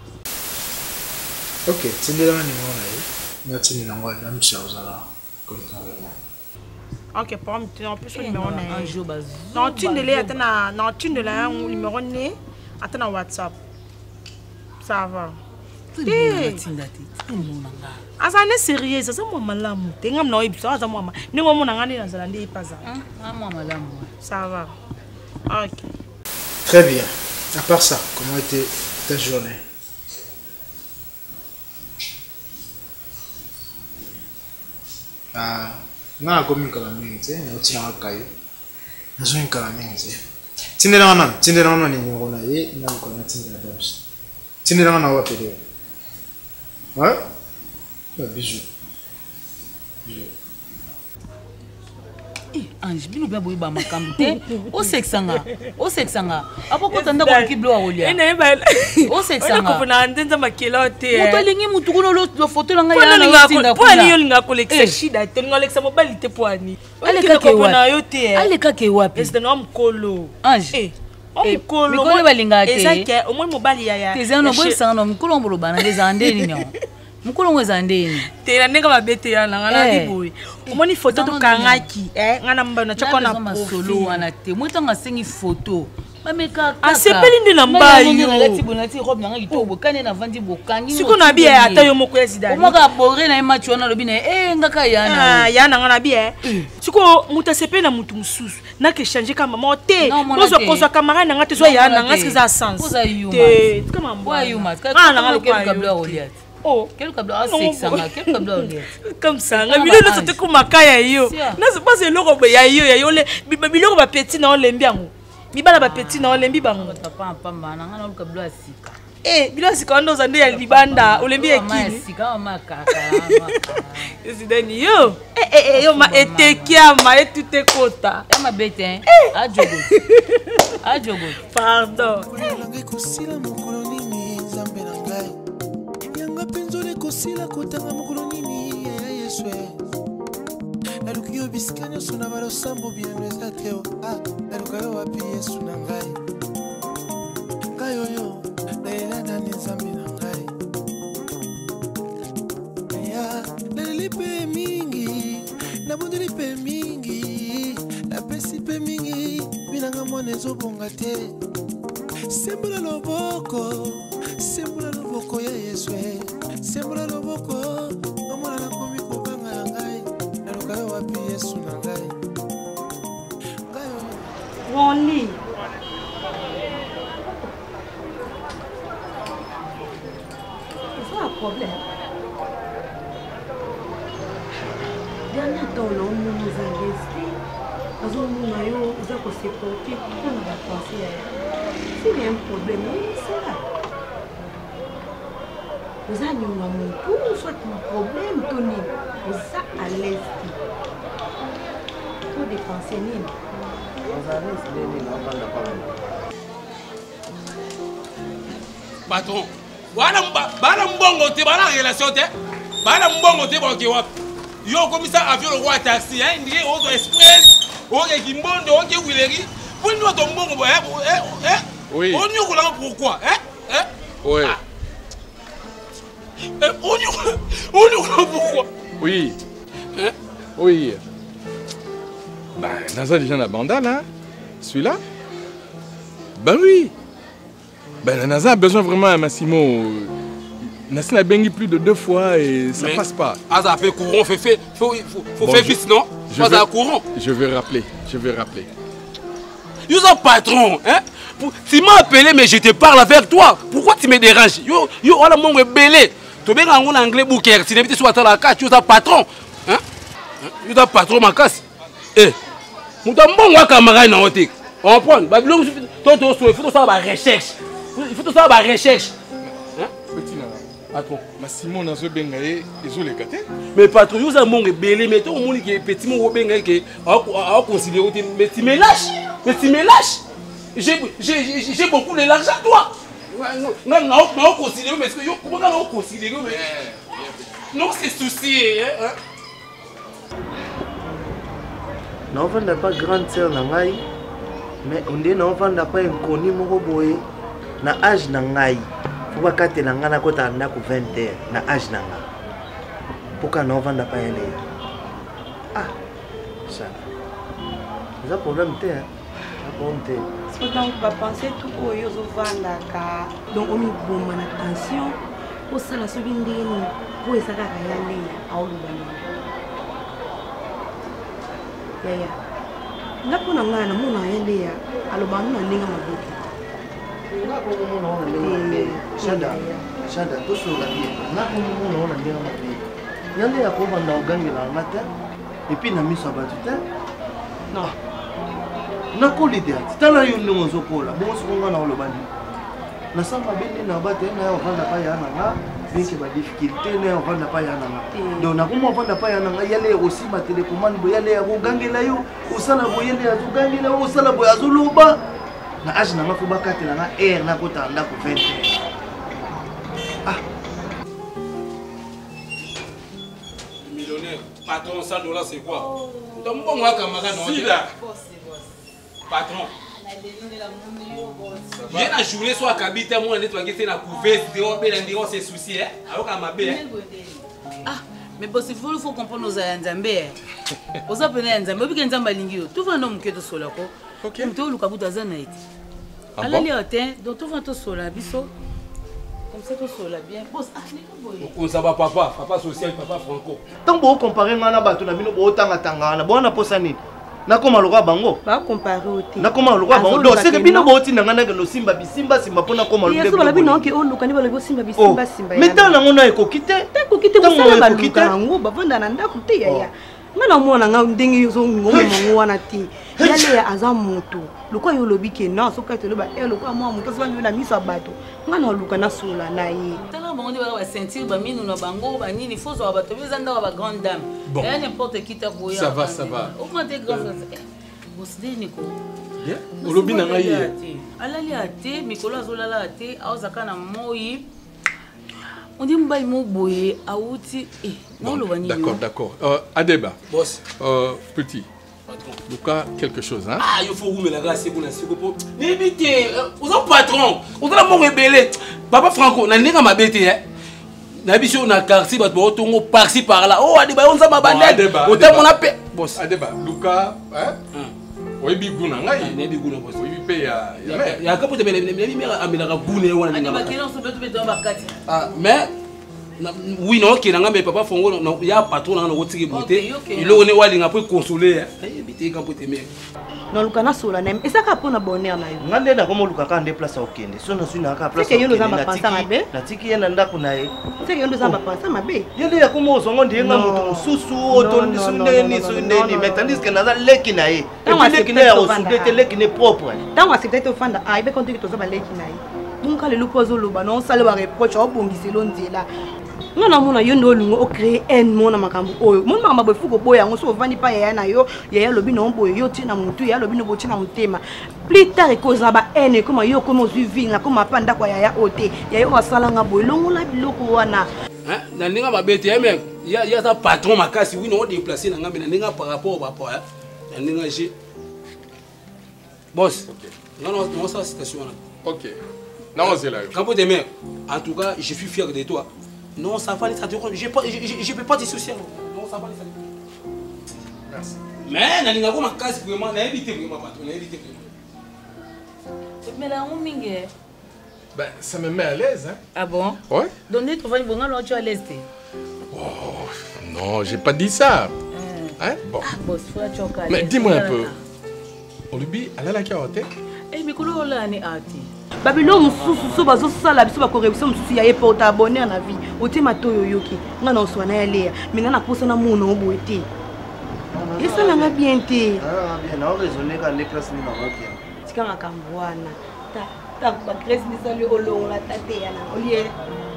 Speaker 8: OK, tindela ni mona ye. Na tindela ngwa dam cha uzala. Comme ça va.
Speaker 7: OK, pour me en plus numéro na. Un jour bas. Non, tindela atana, non tindela un numéro né atana WhatsApp. Ça va.
Speaker 9: Eh, tinda ti.
Speaker 7: Azane sérieux, ça c'est moi malamu. Tenga mna ibisa aza moi. Ningo mona ngani na zalande ipaza.
Speaker 9: Ah moi malamu.
Speaker 7: Ça va. OK.
Speaker 8: Très bien. À part ça, comment était ta journée? Ah, na komi kala mingi, na utina kayo. Na zo kala mingi. Tindela ngana, tindela ngana ni ngona ye, na ko na tindela dabs. Tindela ngana wa pede. Ouais? Bisous. Bisous.
Speaker 9: Eh, Ange, bino bia boyiba makambo te. O sexanga. O sexanga. Apoko tanda ko kiblo a olia.
Speaker 7: Ene ba.
Speaker 9: O sexanga.
Speaker 7: Ko na ndenza makilo te.
Speaker 9: Moto lingi mutu kuno lo photo langa ya na
Speaker 7: tinda ko. Poani yo linga koleksa shida te linga leksa mobali te poani.
Speaker 9: Ale ka ke
Speaker 7: na yo te.
Speaker 9: Ale ka ke wapi?
Speaker 7: Est na mkolo.
Speaker 9: Ange.
Speaker 7: Eh. Mkolo.
Speaker 9: Mikolo balinga te.
Speaker 7: Ezake o mo mobali ya ya.
Speaker 9: Tezano bo sanga no mkolo mbolo bana ndeza ndeni nyo. Mukolo ngweza ndeni
Speaker 7: tera nenga babete ya ngana diboy omoni photo to kangaki eh ngana mbana chakona
Speaker 9: solo wana te mwitanga sengi photo bameka kaka
Speaker 7: asepeli ndi na mbayo
Speaker 9: ngati bonati robe nanga ito bokane na vandi bokangi
Speaker 7: siko na bia ata yo moko ya Zidane
Speaker 9: omaka bore na match wana lobi na eh ngaka yana
Speaker 7: ah yana ngana bia siko muta sepeli na mutu mususu na ke changer kama mote bozo kozo kamera nanga te zo yana ngasi za sens
Speaker 9: te
Speaker 7: kama
Speaker 9: mbo yuma
Speaker 7: ngana ngalo
Speaker 9: kwa kabla oliat
Speaker 7: Oh,
Speaker 9: quel câble à sexe, quel câble à lier.
Speaker 7: Comme ça, la milieu de ce coup makaya yo. Non, c'est pas c'est l'euro ya yo ya yo le biloko ba petit na olembi yango. Bibala ba petit na olembi bango.
Speaker 9: Papa pamba na ngana câble à sika.
Speaker 7: Eh, bila sika ndo zande ya libanda olembi ekini.
Speaker 9: Sika makaka.
Speaker 7: Zidani yo. Eh eh yo ma etekia ma etute kota.
Speaker 9: Ya ma bete hein. Ajogo. Ajogo.
Speaker 7: Pardon.
Speaker 10: Penzole kosila kotanga mokolo nini ya Yeswe naluki yo biskanyo sona balo sambo bien eza teo ah naluka yo wapi Yesu na ngai ngai oyo naela nani nzambe na ngai ya naleli pe mingi nabondeli pe mingi napesi pe mingi binanga mwana ezobonga te sembola loboko sembola loboko ya Yeswe sembola loboko omona nakomi kobanga na ngai naluka yo wapi Yesu na ngai ngai
Speaker 7: Ronly c'est un problème dernier temps là on nous a investi dans un monde yo za ko se porter tout na ba penser c'est un problème c'est là. Vous avez un pour soit un problème, Tony. Vous êtes à l'aise. Pour dépenser, Nina. Vous avez
Speaker 11: patron, voilà mbongo te, voilà relation te, voilà mbongo te bon kiwap. Yo comme ça avion le roi taxi, hein, il auto express, ok kimbondo, ok wileri. Vous nous ton mbongo, eh, eh, eh. Oui. On nous roule pourquoi, hein, hein? Oui. Euh, on nous pourquoi? Oui. Hein? Oui. Ben, Naza déjà la bandale, hein? Celui-là? Ben oui. Ben, Naza a besoin vraiment, Massimo. Nassim a bangé plus de deux fois et ça mais passe pas. Ah, ça fait courant, fait fait. Faut, faut, faut bon, faire fils, non? Je vais, courant. Je vais rappeler, je vais rappeler. Yo, un patron, hein? Tu m'as appelé, mais je te parle avec toi. Pourquoi tu me déranges? Yo, yo, on a mon belé. Tu es en anglais, Bouker. Tu n'es pas sur la carte, tu es un patron. Hein? Tu es un patron, ma casse. Eh, tu es un bon camarade dans l'autique. On prend. Il faut faire la recherche. Il faut faire la recherche. Petit patron. Mais Simon n'a pas bengaye, ils ont les gâtés. Mais patron, vous avez mon belé, mais tout le monde qui est petit, mon bengaye, qui a considéré. Mais tu me lâches. Mais tu me lâches. J'ai beaucoup de l'argent, toi. Non, non, non, considéré, mais comment on considère? Non, c'est souci.
Speaker 12: Non, on n'a pas grande sœur, mais on dit non, on n'a pas inconnu, mon na âge nangai. Faut pas qu'attendre nanga na kota na ku vingt ans na âge nanga. Pourquoi non, on n'a pas aller? Ah, ça. C'est un problème, t'es, hein?
Speaker 7: Donc, on va penser tout au yozo vandaka. Donc, on y bombe en attention. Pour ça, la seconde ligne, pour essayer de aller à Olubani. Yaya. N'a pas n'a n'a mon aller à Olubani n'a rien à voir.
Speaker 12: N'a pas mon nom à Chanda, Chanda, tout sur la vie. N'a pas mon nom à rien à voir. Yandé a comment on a gagné le matin et puis n'a mis sa batute. Non. Nakoli dia tala yo ndongo zokola bon songa na olobani na samba bende na bate na ovanda pa ya nanga binki ba difficulté na ovanda pa ya nanga donc na kuma ovanda pa ya nanga yale aussi ba télécommande bo yale ya kogangela yo osala bo yale ya kogangela yo osala bo ya zuluba na age na mafuba katela na air na kota ndako vingt ans ah
Speaker 11: millionnaire patron cent dollars c'est quoi? Donc bon moi camarade non là patron. Viens à jouer soit à Kabite, moi on est toi qui est dans couvert, c'est souci hein. Alors qu'à ma bé.
Speaker 9: Ah, mais bon c'est faut faut comprendre nos Nzambe. Aux appelés Nzambe, puis Nzamba lingi. Tout va non que de sola ko. OK. Tu au lukabu tazana iti. Ala li otin, donc tout va to sola biso. Comme ça to sola bien. Boss, ah ni ko boye.
Speaker 11: On ça va papa, papa social, papa franco.
Speaker 12: Tant beau comparer ngana bato na bino bo tanga tanga na bona posani. nakoma lokola bango
Speaker 7: bacompare te
Speaker 12: nakoma lokola bango donc c'est que bino boti nanga nanga no simba bisimba simba pona koma
Speaker 7: lokola yeso balabi non ke oluka ni balabi simba bisimba simba
Speaker 12: mais tant nango na ekoki te
Speaker 7: ekoki te kosala baluka yango bavanda na ndako te yaya nga na mwana nga ndenge yo ngombo mongo wana te yale aza moto lokola yo lobi ke non soka te loba e lokola mwa moto soka yo na miso bato nga na luka na sola na ye
Speaker 9: tala bango ndi ba sentir ba minu na bango ba nini faut zo ba to bizanda ba grande dame et n'importe qui ta boya
Speaker 11: ça va ça va
Speaker 9: au moins des grands bosde niko
Speaker 11: bien olobi na ngai
Speaker 9: alali ate mikolo azolala ate aozaka na moyi on dit mbai mo boye auti eh non lo bani
Speaker 11: d'accord d'accord euh Adeba boss euh petit Luka quelque chose hein
Speaker 13: ah il faut vous me la grâce pour na sikopo n'ébite vous êtes patron vous êtes mon rebelle papa Franco na ndinga mabete hein na biso na quartier bato otongo par-ci par là oh Adeba on za mabandel autant mon appel
Speaker 11: boss Adeba Luka hein oui biguna ngai
Speaker 13: ne biguna boss
Speaker 11: oui pe ya
Speaker 13: ya kapo te bele bele mera amela ka bune wana
Speaker 9: ndinga bakelo so beto beto bakati
Speaker 13: ah mais oui non qui nanga mais papa Fongo no ya patron nanga no tiki boté il on est wali nga pour consoler eh bité ka poté mais
Speaker 7: non luka na sola nem esaka pona bonheur na yo
Speaker 12: ngande na komo luka ka nde place okende so na su na ka place
Speaker 7: okende yo nzamba pensa mabe
Speaker 12: na tiki yena ndako na ye
Speaker 7: seke yo nzamba pensa mabe
Speaker 12: yende ya komo zongo ndienga mutu mususu otondi sundeni sundeni mais tandis que naza leki na ye leki na ya osude te leki ne propre
Speaker 7: tango accepter to fanda ai be konti to zaba leki na ye bunka le lupozo loba non sale ba reproche obongiselo nzela ngana mona yo ndo lungo o créer un mona makambo oyo mona makambo befuko boya ngo so vandi pa ya na yo ya lobi no boyo yo tina mutu ya lobi no botina mutema plus tard ekoza ba ene koma yo koma zuvinga koma panda kwa ya ya ote ya yo wasala nga boyo longo la biloko wana
Speaker 13: hein na ndinga mabete mais ya ya ta patron makasi oui non déplacer na ngambe na ndinga par rapport ba pa na ndinga j'ai boss non non non ça situation là
Speaker 11: OK non c'est là
Speaker 13: quand de mer en tout cas je suis fier de toi. Non, ça va, ça dure. Je ne peux pas te soucier. Non, ça va, ça merci. Mais, je n'ai pas casse vraiment. Je n'ai évité vraiment. Je n'ai évité vraiment.
Speaker 9: Mais là, on mingue.
Speaker 11: Ben, ça me met à l'aise. Hein.
Speaker 9: Ah bon?
Speaker 11: Ouais.
Speaker 9: Donc, tu vas bon, alors tu es à l'aise.
Speaker 11: Oh, non, j'ai pas dit ça. Hein? Bon.
Speaker 9: Ah, boss, faut la choquer.
Speaker 11: Mais dis-moi un peu. Olubi, elle a la carotte?
Speaker 9: Eh, mais comment on a une artiste?
Speaker 7: Babylon mususu so bazo sala biso ba corruption mususu ya porte abonner na vie otima toyo yoki nga na oswana ya lea minga na posa na muno oboete esa na nga bien te
Speaker 12: ah bien na raisonner ka les classes ni na bien
Speaker 7: tika makambo wana ta ta ba grace ni sali olongo la tate ya na olie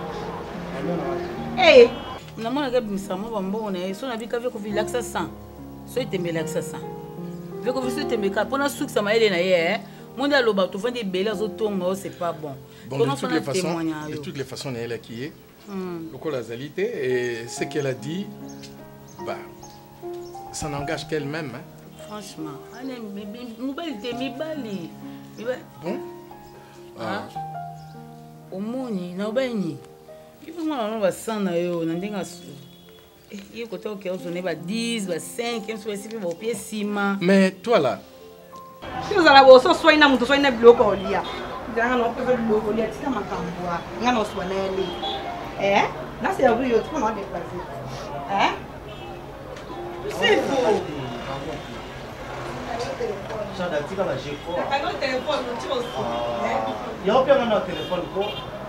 Speaker 7: eh
Speaker 9: na mona ka bimsamo bambona so na bika veko relaxa sans so itembe relaxa sans veko viso itembe ka pona suksa maele na ye monde à l'oba, tu vois des belles autos, c'est pas bon.
Speaker 11: Bon, de toutes les façons, de toutes les façons, elle a qui est, le col a zalité et ce qu'elle a dit, bah, ça n'engage qu'elle-même. Hein.
Speaker 9: Franchement, allez, mais mobile t'es mi bali,
Speaker 11: bon,
Speaker 9: ah, au moni, na obani, il faut moi on va s'en aller, on a des gars. Il faut que tu aies ba dix, ba cinq, il faut essayer de pied ciment.
Speaker 11: Mais toi là.
Speaker 7: Si vous allez voir, soit na mutu soit na bloco olia. Ngana no pe bloco olia tika makambo wa. Ngana no swana ele. Eh? Na c'est vrai, tu peux m'en déplacer. Hein? C'est faux.
Speaker 12: Ça da tika la j'ai quoi?
Speaker 7: Pas le téléphone, tu vois.
Speaker 12: Il y a aucun autre téléphone quoi?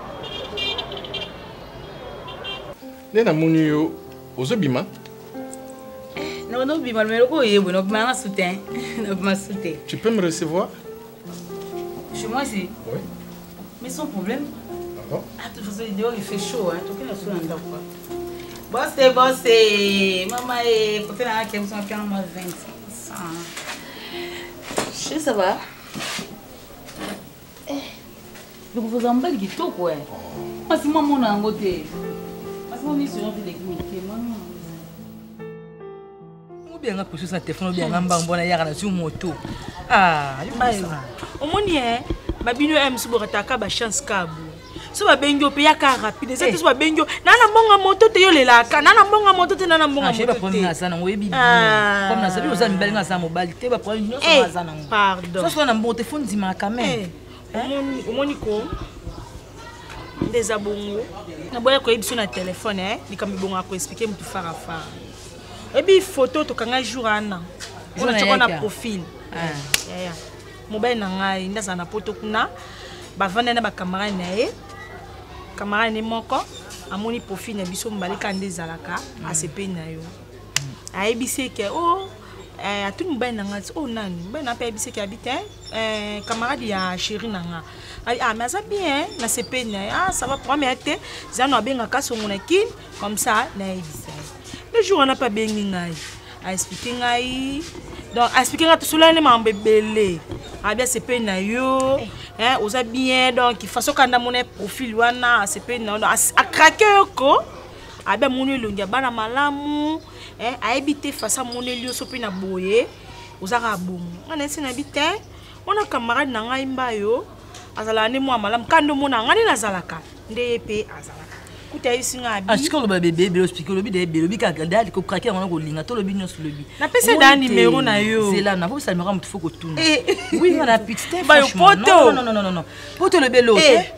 Speaker 11: Nena munio ozobima.
Speaker 9: Non, non, mais je soutien.
Speaker 11: Tu peux me recevoir?
Speaker 9: Chez moi, c'est.
Speaker 11: Oui.
Speaker 9: Mais sans problème.
Speaker 11: Ah bon?
Speaker 9: Ah, de toute façon, dehors, il fait chaud. Hein. Tu connais le soin quoi. Bossé, bossé. Maman, il faut faire un qui me sont fait en moins vingt. Je sais, ça va. Donc, vous en belle guito, quoi. Moi, c'est maman, on a un côté. Parce que on est sur un peu de clinique. Maman.
Speaker 14: Bien nga poso sa téléphone bien nga mbambo na yaka na sur moto ah omoni eh babino em subota ka ba chance kabu so ba benjo pe yaka rapide ça so ba benjo nana mbonga moto te yo lelaka nana mbonga moto te nana mbonga moto te
Speaker 15: pas na sana oyebi comme na sabi oza mbali nga sa mobile te ba problème nyonso na sana
Speaker 14: pardon
Speaker 15: so so na mbo téléphone di ma quand même
Speaker 14: omoni omoni ko ndeza bongo na boya ko yebiso na téléphone eh likambi bongo ko expliquer mutu fara fara. Et puis photo to kanga jour ana on a un profil mobile na ngai ndaza na poto kuna bavanda na ba camarade na ye camarade ni moko amoni profil na biso mbali kande zalaka asepe na yo ayebise ke oh eh atu mobile na ngai oh nani mobile na pa yebise ke habite eh camarade ya chérie na nga ah mais ça bien na sepe na ah ça va prendre été zano abenga kasongo na kin comme ça na yebise le jour on n'a pas bengi ngai a expliquer ngai donc a expliquer ngai tout cela ne m'a bébélé a bien sepe na yo hein oza bien donc il façon kanda mon profil wana sepe na a craquer ko a bien mon longia bana malamu hein a habiter face à mon lio sopi na boye oza ka bomu on est na habiter on a camarade na ngai mbayo azala ne moi malamu kando mona ngani na zalaka nde pe azalaka kuta isinga abi
Speaker 15: ashiko lo bébé bébé expliquer lo bi de bébé ka dali ko craquer on ko linga to lo bi nyos lo bi
Speaker 14: na pese da numéro na yo
Speaker 15: c'est là na faut ça me rend faut ko tuna
Speaker 14: eh
Speaker 15: oui on a pitch
Speaker 14: ba yo poto
Speaker 15: non non non non poto le belo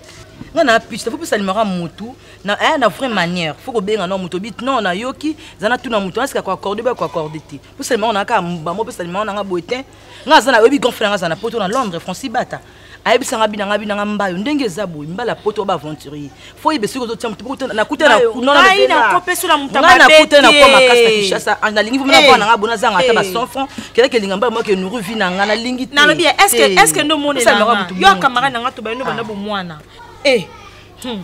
Speaker 15: on a pitch faut ça me rend mutu na eh na vraie manière faut ko benga no mutu bit non na yoki zana tuna mutu est-ce ko accorder ba ko accorder ti faut ça me rend na ka ba mo pesa me rend na boetin nga zana obi gonfler nga zana poto na Londres France bata ayebisa nga bina nga bina nga mbayo ndenge zaboyi mbala poto ba aventurier faut yebesi ko zotia mutu ko na kuta na
Speaker 14: non na ina kopesa la mutu
Speaker 15: ba na kuta na kwa makasa kishasa na lingi vumela kwa na nga bona zanga ata ba cent francs kele ke linga mbala mo ke nuru vi na nga na lingi
Speaker 14: na lobi est-ce que est-ce que ndo mone na yo camarade na nga to ba ndo bana bo mwana eh hm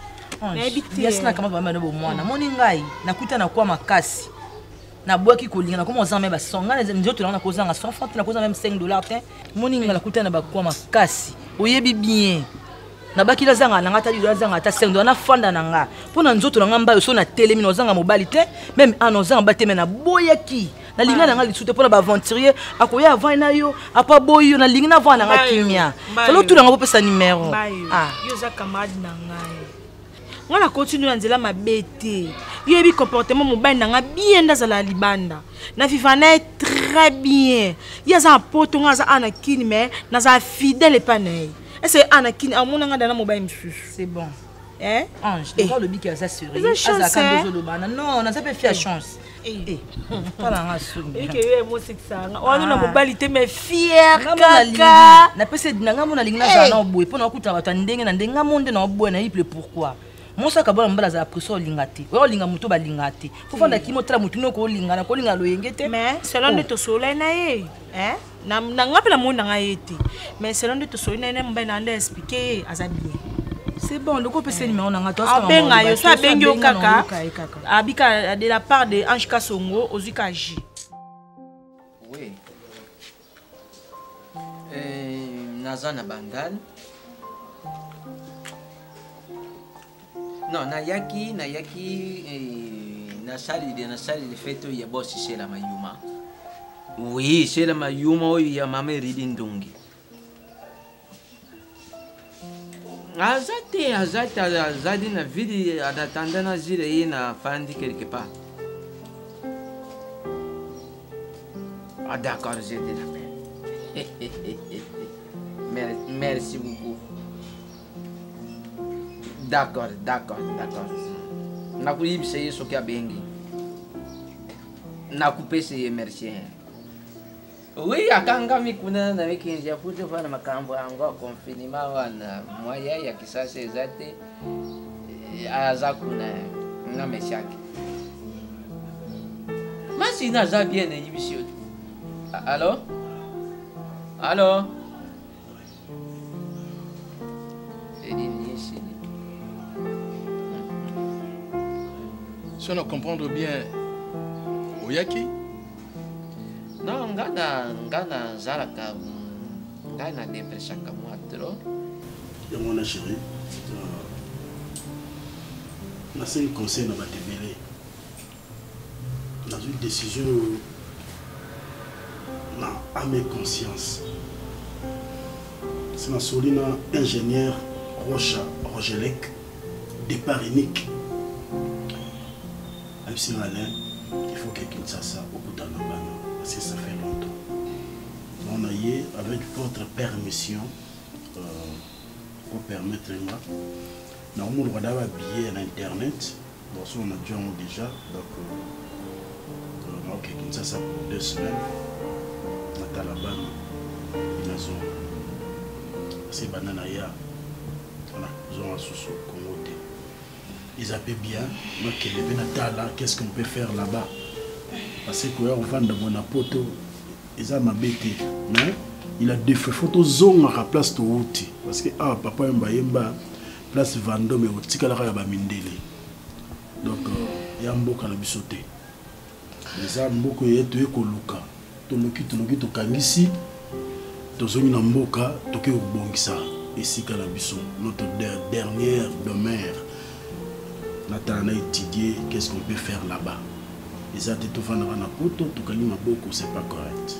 Speaker 15: na ebiti yasina kama ba bana bo mwana moni ngai na kuta na kwa makasi na boaki kolinga na comment on met ba songa les nzoto na ko zanga cent francs na ko zanga même cinq dollars te moni ngala kuta na ba kwa makasi oyebi bien na baki la zanga na ngata dollars zanga ta cinq dollars na fanda na nga pona nzoto na ngamba yo so na telemi no zanga mobile te même anonza ngaba te na boyaki na linga na nga lisute pona ba aventurier akoya avant na yo apa boyo na linga na avant na nga kimia falo tu na nga popesa numéro
Speaker 14: ah yo za camarade na ngai ngana continue na nzela mabete yebi comportement mobile na nga bien ndazala libanda na vivana très bien yaza poto nga za ana kini mais naza fidèle panay est-ce ana kini amona nga dana mobile msusu
Speaker 15: c'est bon
Speaker 14: hein
Speaker 15: ange de voir le bic ça série aza quand deux bana non na ça peut faire chance eh pas nga sumi
Speaker 14: et que yo mo sexanga on na mobile te mais fier kaka
Speaker 15: na pese dinanga mona linga za na oboy pona okuta bato ndenge na ndenge monde na oboy na iple pourquoi moi ça kabala mbala za pression lingati o linga muto ba lingati faut fanda kimo tra mutu no ko linga na ko linga lo yengete
Speaker 14: mais selon de to soleil na ye hein na na ngapi la monde nga yeti mais selon de to soleil na mba na nda expliquer azabi
Speaker 15: c'est bon le ko pese numéro na nga to
Speaker 14: ça benga yo so bengo kaka abika de la part de Ange Kasongo Ozuka J
Speaker 2: oui euh nazana bangal non na yaki na yaki eh, na sali de na sali de feto ya boss chez la mayuma oui chez la mayuma o ya mama ridi ndungi azate azate azadi na vidi adatanda na zile na fandi quelque part ah d'accord j'ai dit la peine merci beaucoup. D'accord, d'accord, d'accord. Nakuli c'est ce qui a bengi. Nakupe c'est merci. Oui, akanga mikuna na wiki nje futo fana makambo yangu confinement wana moya ya kisasa zate aza kuna na meshaki. Masi na za bien yibisio. Allô? Allô?
Speaker 11: Si on a comprendre bien, Oyaki?
Speaker 2: Non, ngana ngana zalaka ngana depression kama trop.
Speaker 5: Ya mon chéri, na c'est un conseil na batebele. Na une décision na à mes conscience. C'est ma solina ingénieur Rocha Rogelec départ unique. Il faut que Kinshasa au bout d'un an, parce que ça fait longtemps. On a eu, avec votre permission, euh, pour permettre moi, nous avons le droit d'avoir billet à internet. Bon, ça on a déjà, déjà, donc, euh, euh, Kinshasa pour deux semaines.
Speaker 16: tala bana nazo c'est banana ya voilà zo asusu Congo te ils appellent bien moi que le benatala qu'est-ce qu'on peut faire là-bas parce que on vend de mon poto ils a mabete mais il a des photos zone à la place de Outi parce que ah papa yamba yamba place Vendôme et Outi kala ya ba mindele donc il y a mboka na bisoté les a mboko yeto ekoluka toloki toloki to kangisi tozongi na mboka toke obongisa esika na biso notre dernière demeure natana étudier qu'est-ce qu'on peut faire là-bas les a tout vendre na poto to kali maboko c'est pas correct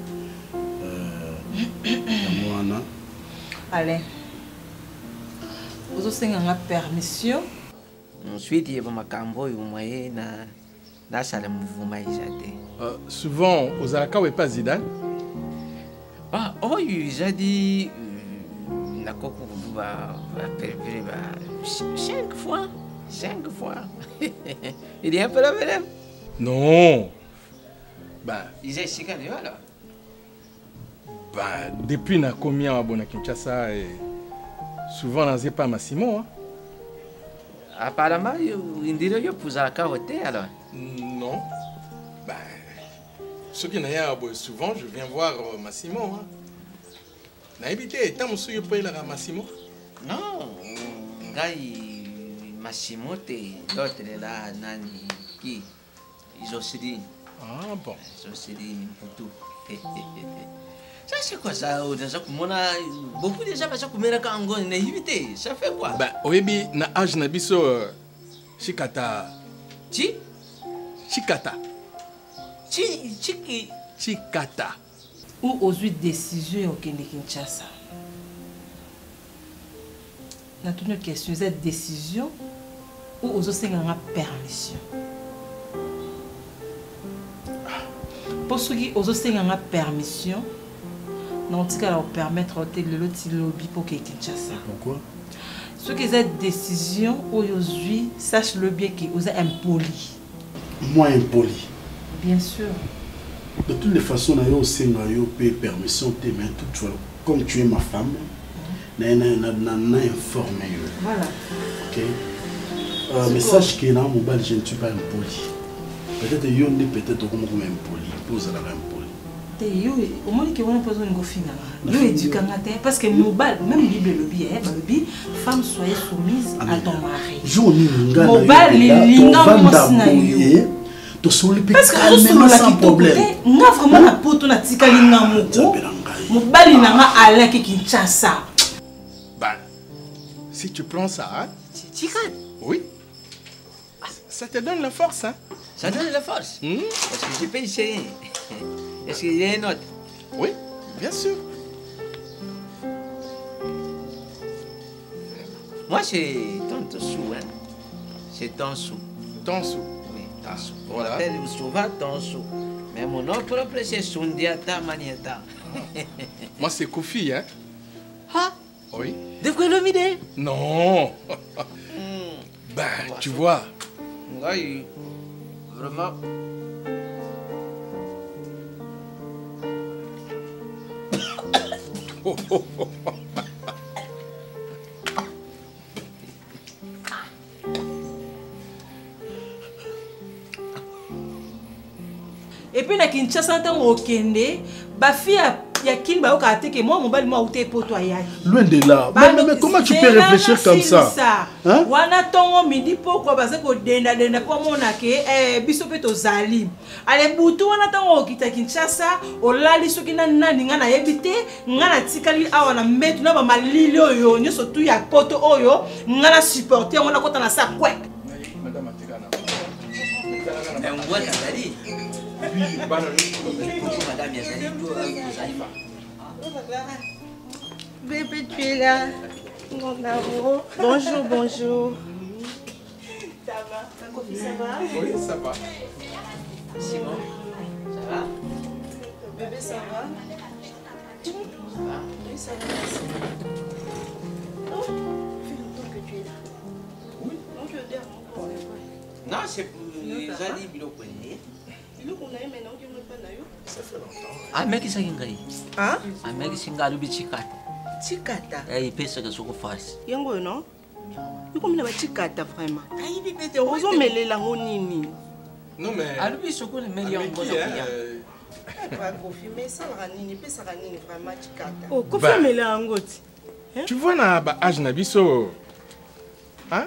Speaker 16: euh
Speaker 15: allez vous aussi nga permission
Speaker 2: ensuite il y a ma cambo au moyen na na sala mouvement isate
Speaker 11: euh souvent aux alaka ou pas Zidane
Speaker 2: ah oh il dit na koko va va pervers va cinq fois cinq fois il est un peu là même
Speaker 11: non bah
Speaker 2: il est chic alors
Speaker 11: bah depuis na combien à bona Kinshasa et souvent n'a pas Massimo hein?
Speaker 2: Apparemment il dirait que pour la carotte alors
Speaker 11: non bah ce qui n'a souvent je viens voir Massimo hein n'a évité tant monsieur il peut la Massimo
Speaker 2: non gars Massimo t'es l'autre là nani qui ils ont dit
Speaker 11: ah bon
Speaker 2: ils ont dit pour tout ça c'est quoi ça déjà comme on a beaucoup de gens parce que me raka ango na évité ça fait quoi
Speaker 11: bah oyebi na âge na biso chikata
Speaker 2: chi
Speaker 11: chikata
Speaker 2: chi chiki
Speaker 11: chikata
Speaker 15: ou aujourd'hui décision au Kinshasa na toute une question cette décision ou aux autres une permission pour ceux qui aux autres une permission non tu vas leur permettre de le lobby pour Kinshasa
Speaker 16: pourquoi
Speaker 15: ceux qui cette décision aujourd'hui sache le bien qui vous est impoli
Speaker 16: moi impoli
Speaker 15: bien sûr
Speaker 16: de toutes les façons na yo senga paye permission te mais tout comme tu es ma femme na na na na informé
Speaker 15: voilà
Speaker 16: OK euh, mais sache que na mon bal je ne suis pas impoli peut-être yo ne peut-être comme comme impoli pose la impoli
Speaker 15: te yo au moins que on pose une gofinga yo éduquant parce que mobile même bible le bien le bien femme soyez soumise à ton mari
Speaker 16: joni ngana
Speaker 15: mobile linga mosina yo
Speaker 16: to soli pe
Speaker 15: parce que on sans problème nga vraiment na poto na tikali nga moko mobile na nga ala ki Kinshasa
Speaker 11: bah si tu prends ça hein
Speaker 2: Chika
Speaker 11: oui ça te donne la force hein
Speaker 2: ça donne la force mmh. Parce que j'ai pas essayé est-ce qu'il y a une autre
Speaker 11: oui bien sûr
Speaker 2: moi c'est ton sou hein c'est ton sou
Speaker 11: ton sou
Speaker 2: oui ton sou on l'appelle souvent ton sou mais mon nom propre c'est Sundiata Maniata
Speaker 11: moi c'est Kofi hein
Speaker 2: ah
Speaker 11: oui
Speaker 2: de quoi le midi
Speaker 11: non ben tu vois
Speaker 2: oui vraiment
Speaker 11: oh, oh, oh.
Speaker 15: et puis na Kinshasa ntango okende ba fille ya kin ba oka te que moi mobali moi outé poto ayaki
Speaker 16: loin de là mais, mais, mais comment tu peux réfléchir comme ça
Speaker 15: hein wana tongo midi poko baze ko denda denda ko mona ke eh biso pe to zali ale butu wana tongo okita Kinshasa olali soki na nani ngana yebite ngana tikali awa na metu na ba malili oyo nyoso tu ya poto oyo ngana supporter ngana kota na sa kwek
Speaker 11: madame atikana
Speaker 2: mais on voit Nazali
Speaker 11: puis madame
Speaker 2: Nazali
Speaker 7: bébé tu es là mon amour bonjour bonjour ça va ça va
Speaker 11: oui ça va
Speaker 2: Simon ça va
Speaker 7: bébé ça va ça va oui ça va oh fait longtemps que tu es là oui non je veux dire
Speaker 2: non c'est pour Nazali biloko
Speaker 7: biloko na ye maintenant tu me pas na yo
Speaker 13: fait longtemps.
Speaker 2: amekisa kingai
Speaker 7: Ah?
Speaker 2: amekisa ngalubi chikata
Speaker 7: Chikata.
Speaker 2: eh pesa ke soko fasi
Speaker 7: Yango no? Yuko mina ba chikata vraiment.
Speaker 2: Ayi bi bete
Speaker 7: ozo melela ngo nini?
Speaker 13: Non mais
Speaker 2: alubi soko le meli yango na
Speaker 13: hein,
Speaker 2: ya
Speaker 7: Pas confirmer ça ranini, pesa ranini vraiment chikata.
Speaker 14: Oh, confirmer la ngoti.
Speaker 13: Tu vois na ba âge na biso. Hein?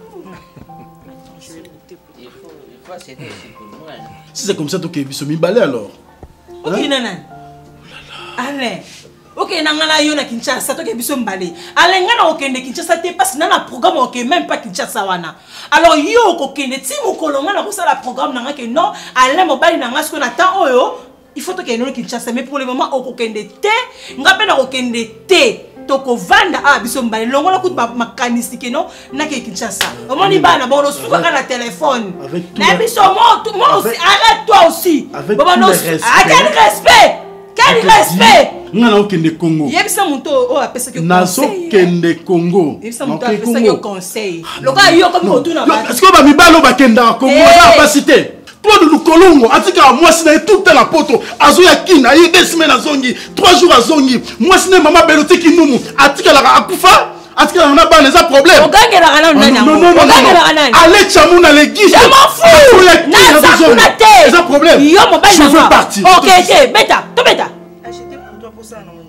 Speaker 16: Si c'est comme ça, tu es mis balai alors.
Speaker 14: Ok, nanan. Allez. Ok, nangana yo na Kinshasa, to ke biso mbale. Allez, ngana okende Kinshasa te parce que na programme ok même pas Kinshasa wana. Alors yo ko kende ti mo kolonga na ko sala programme nanga ke non, allez mobile nanga ce qu'on attend oyo. Il faut que nous Kinshasa mais pour le moment au kokende te, ngape na kokende te. Toko vanda a biso mbale longo na kutu makanisi ke non na ke Kinshasa. Omoni bana bono suka na téléphone. Na biso mo tout moi aussi arrête toi aussi.
Speaker 16: Avec
Speaker 14: Baba no
Speaker 16: respect.
Speaker 14: Ah, quel respect. Quel respect.
Speaker 16: Ngana okende Congo.
Speaker 14: Yebisa muto o apesa ke
Speaker 16: Nazo kende Congo.
Speaker 14: Yebisa muto apesa ke conseil. Loka yo comme otuna ba.
Speaker 16: Est-ce que ba mibalo ba kenda Congo ba capacité? Toi de Lukolongo, atika moi c'est tout la poto. Azo ya kina, il deux semaines à zongi, trois jours à zongi. Moi c'est maman beloti ki numu. Atika la akufa, atika na ba les problème.
Speaker 14: Ogangela kana nani?
Speaker 16: Non non non. Allez chamuna les guiches.
Speaker 14: Je m'en fous. Na zakuna te.
Speaker 16: C'est problème.
Speaker 14: Yo mobile
Speaker 16: je veux partir.
Speaker 14: OK, OK, beta, to beta.
Speaker 7: Acheter pour toi pour ça non.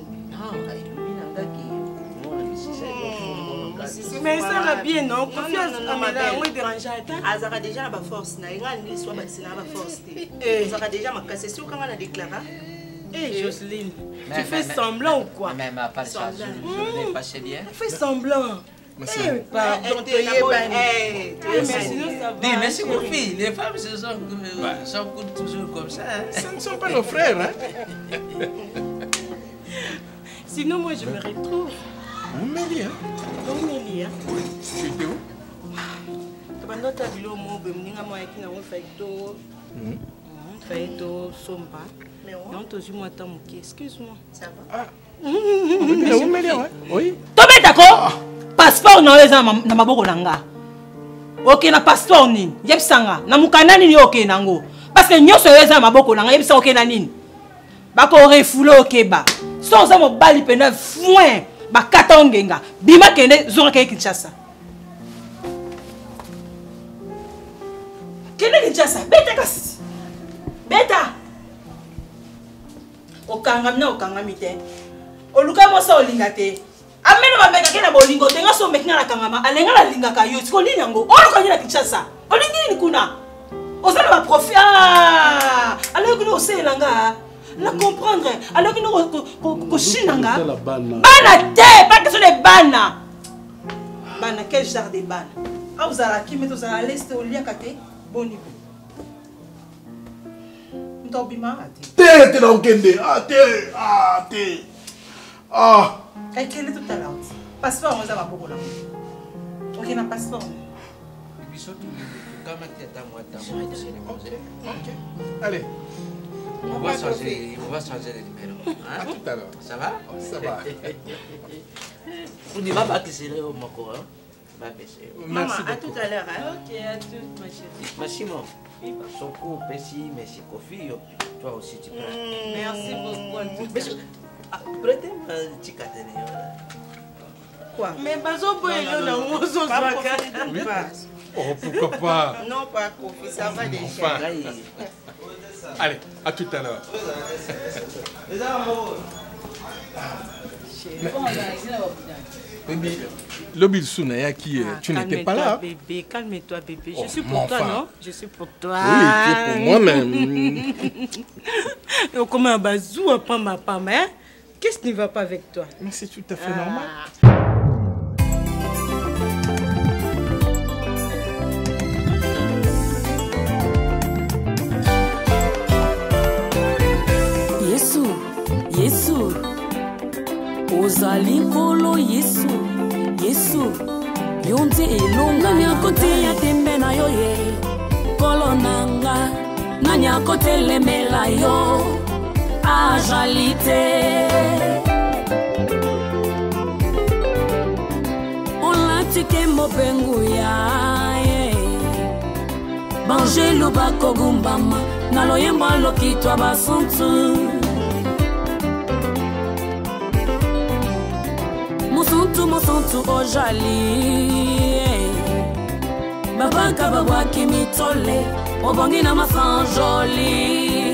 Speaker 14: Mais ça va bien, non? Confiance
Speaker 7: non,
Speaker 14: à Mela, moi dérangeant.
Speaker 7: Azara déjà ba force na inga ni soit ba sina ba force. Azara déjà ma casse si on a déclaré.
Speaker 14: Eh Jocelyne, tu fais semblant ou quoi?
Speaker 2: Mais ma pas ça, je n'ai pas chez bien.
Speaker 14: Fais semblant. Eh, pardon, tu es
Speaker 7: Eh,
Speaker 14: mais sinon ça va.
Speaker 2: Dis, mais c'est mon fils, les femmes se sont, sont toujours comme ça.
Speaker 13: Ce ne sont pas nos frères, hein?
Speaker 14: Sinon, moi, je me retrouve.
Speaker 13: On Mélie, hein?
Speaker 14: On Mélie, hein?
Speaker 13: Tu étais où?
Speaker 14: Pendant ta vidéo, moi, je me suis fait tout. Fait tout, somba. Non, tu as moi, excuse-moi. Ça va?
Speaker 13: On Mélie, hein? Oui.
Speaker 14: Tomé d'accord? Passeport, non, les hommes, na maboko nanga. Ok, na passeport, ni. Yep sanga. Na mukana ni ok nango. Parce que nous sommes les hommes, maboko nanga. Yep sa ok nanin. Bako refoulé ok ba. Sans hommes, bali pena foin. Ba katongenga bima kende zonga ke Kinshasa kende Kinshasa beta kasi beta okanga mna okanga mite oluka mosa olinga te amena bameka kena bolingo te nga so mekina na kangama alenga la linga ka yo tiko lini yango oluka ni na Kinshasa olingi ni kuna osala ba profit ah alors que nous c'est langa la comprendre alors que nous ko shinanga bana te pas que sur les bana bana quel genre de bana ah vous allez qui mettre à l'est au lia kate boni ndobima
Speaker 16: te te na okende ah te ah te ah
Speaker 14: et quel est tout à l'heure passeport on va beaucoup là OK na passeport
Speaker 2: biso tu kama tata moi
Speaker 13: OK allez.
Speaker 2: On va changer, on va changer de numéro.
Speaker 13: Hein? À tout à l'heure.
Speaker 2: Ça va?
Speaker 13: Ça va.
Speaker 2: On ne va pas que c'est là au Moko.
Speaker 7: Merci à tout à l'heure.
Speaker 14: OK, à tout ma chérie.
Speaker 2: Merci mon. Soko, Pessi, merci Kofi. Toi aussi tu peux.
Speaker 14: Merci beaucoup.
Speaker 2: Prêtez-moi un petit cadeau.
Speaker 7: Quoi?
Speaker 14: Mais bazo boy là na mozo zaka.
Speaker 13: Oh pourquoi pas?
Speaker 7: Non pas Kofi, ça va déjà.
Speaker 13: Enfin. Allez, à tout à l'heure. Lobil Sounaya qui tu n'étais pas là.
Speaker 14: Bébé, calme-toi bébé. Je
Speaker 13: Oh,
Speaker 14: suis pour toi,
Speaker 13: enfin.
Speaker 14: non? Je suis pour toi.
Speaker 13: Oui, tu es pour moi même.
Speaker 14: Et comment un bazou à pas ma femme, hein? Qu'est-ce qui ne va pas avec toi?
Speaker 13: Mais c'est tout à fait normal.
Speaker 1: Yesu, Yesu, ozali nkolo Yesu, Yesu, yonze elonga nani akoteya tembe na yo ye, nkolo nanga, nani akotelemela yo, azali te. Olatike mobengu ya ye, Banjelu bakogumbama naloyemba lokitwa basuntu Musuntu musuntu ojali Babaka babwaki mitole Obongi na masanjoli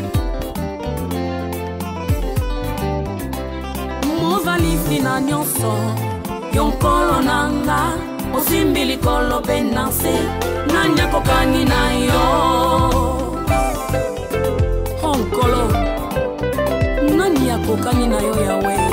Speaker 1: Muvalifi na nyonso Yonkolo nanga Osimbili kolo penanse Nanya kokani na yo Honkolo Nani ya kokani na yo yawe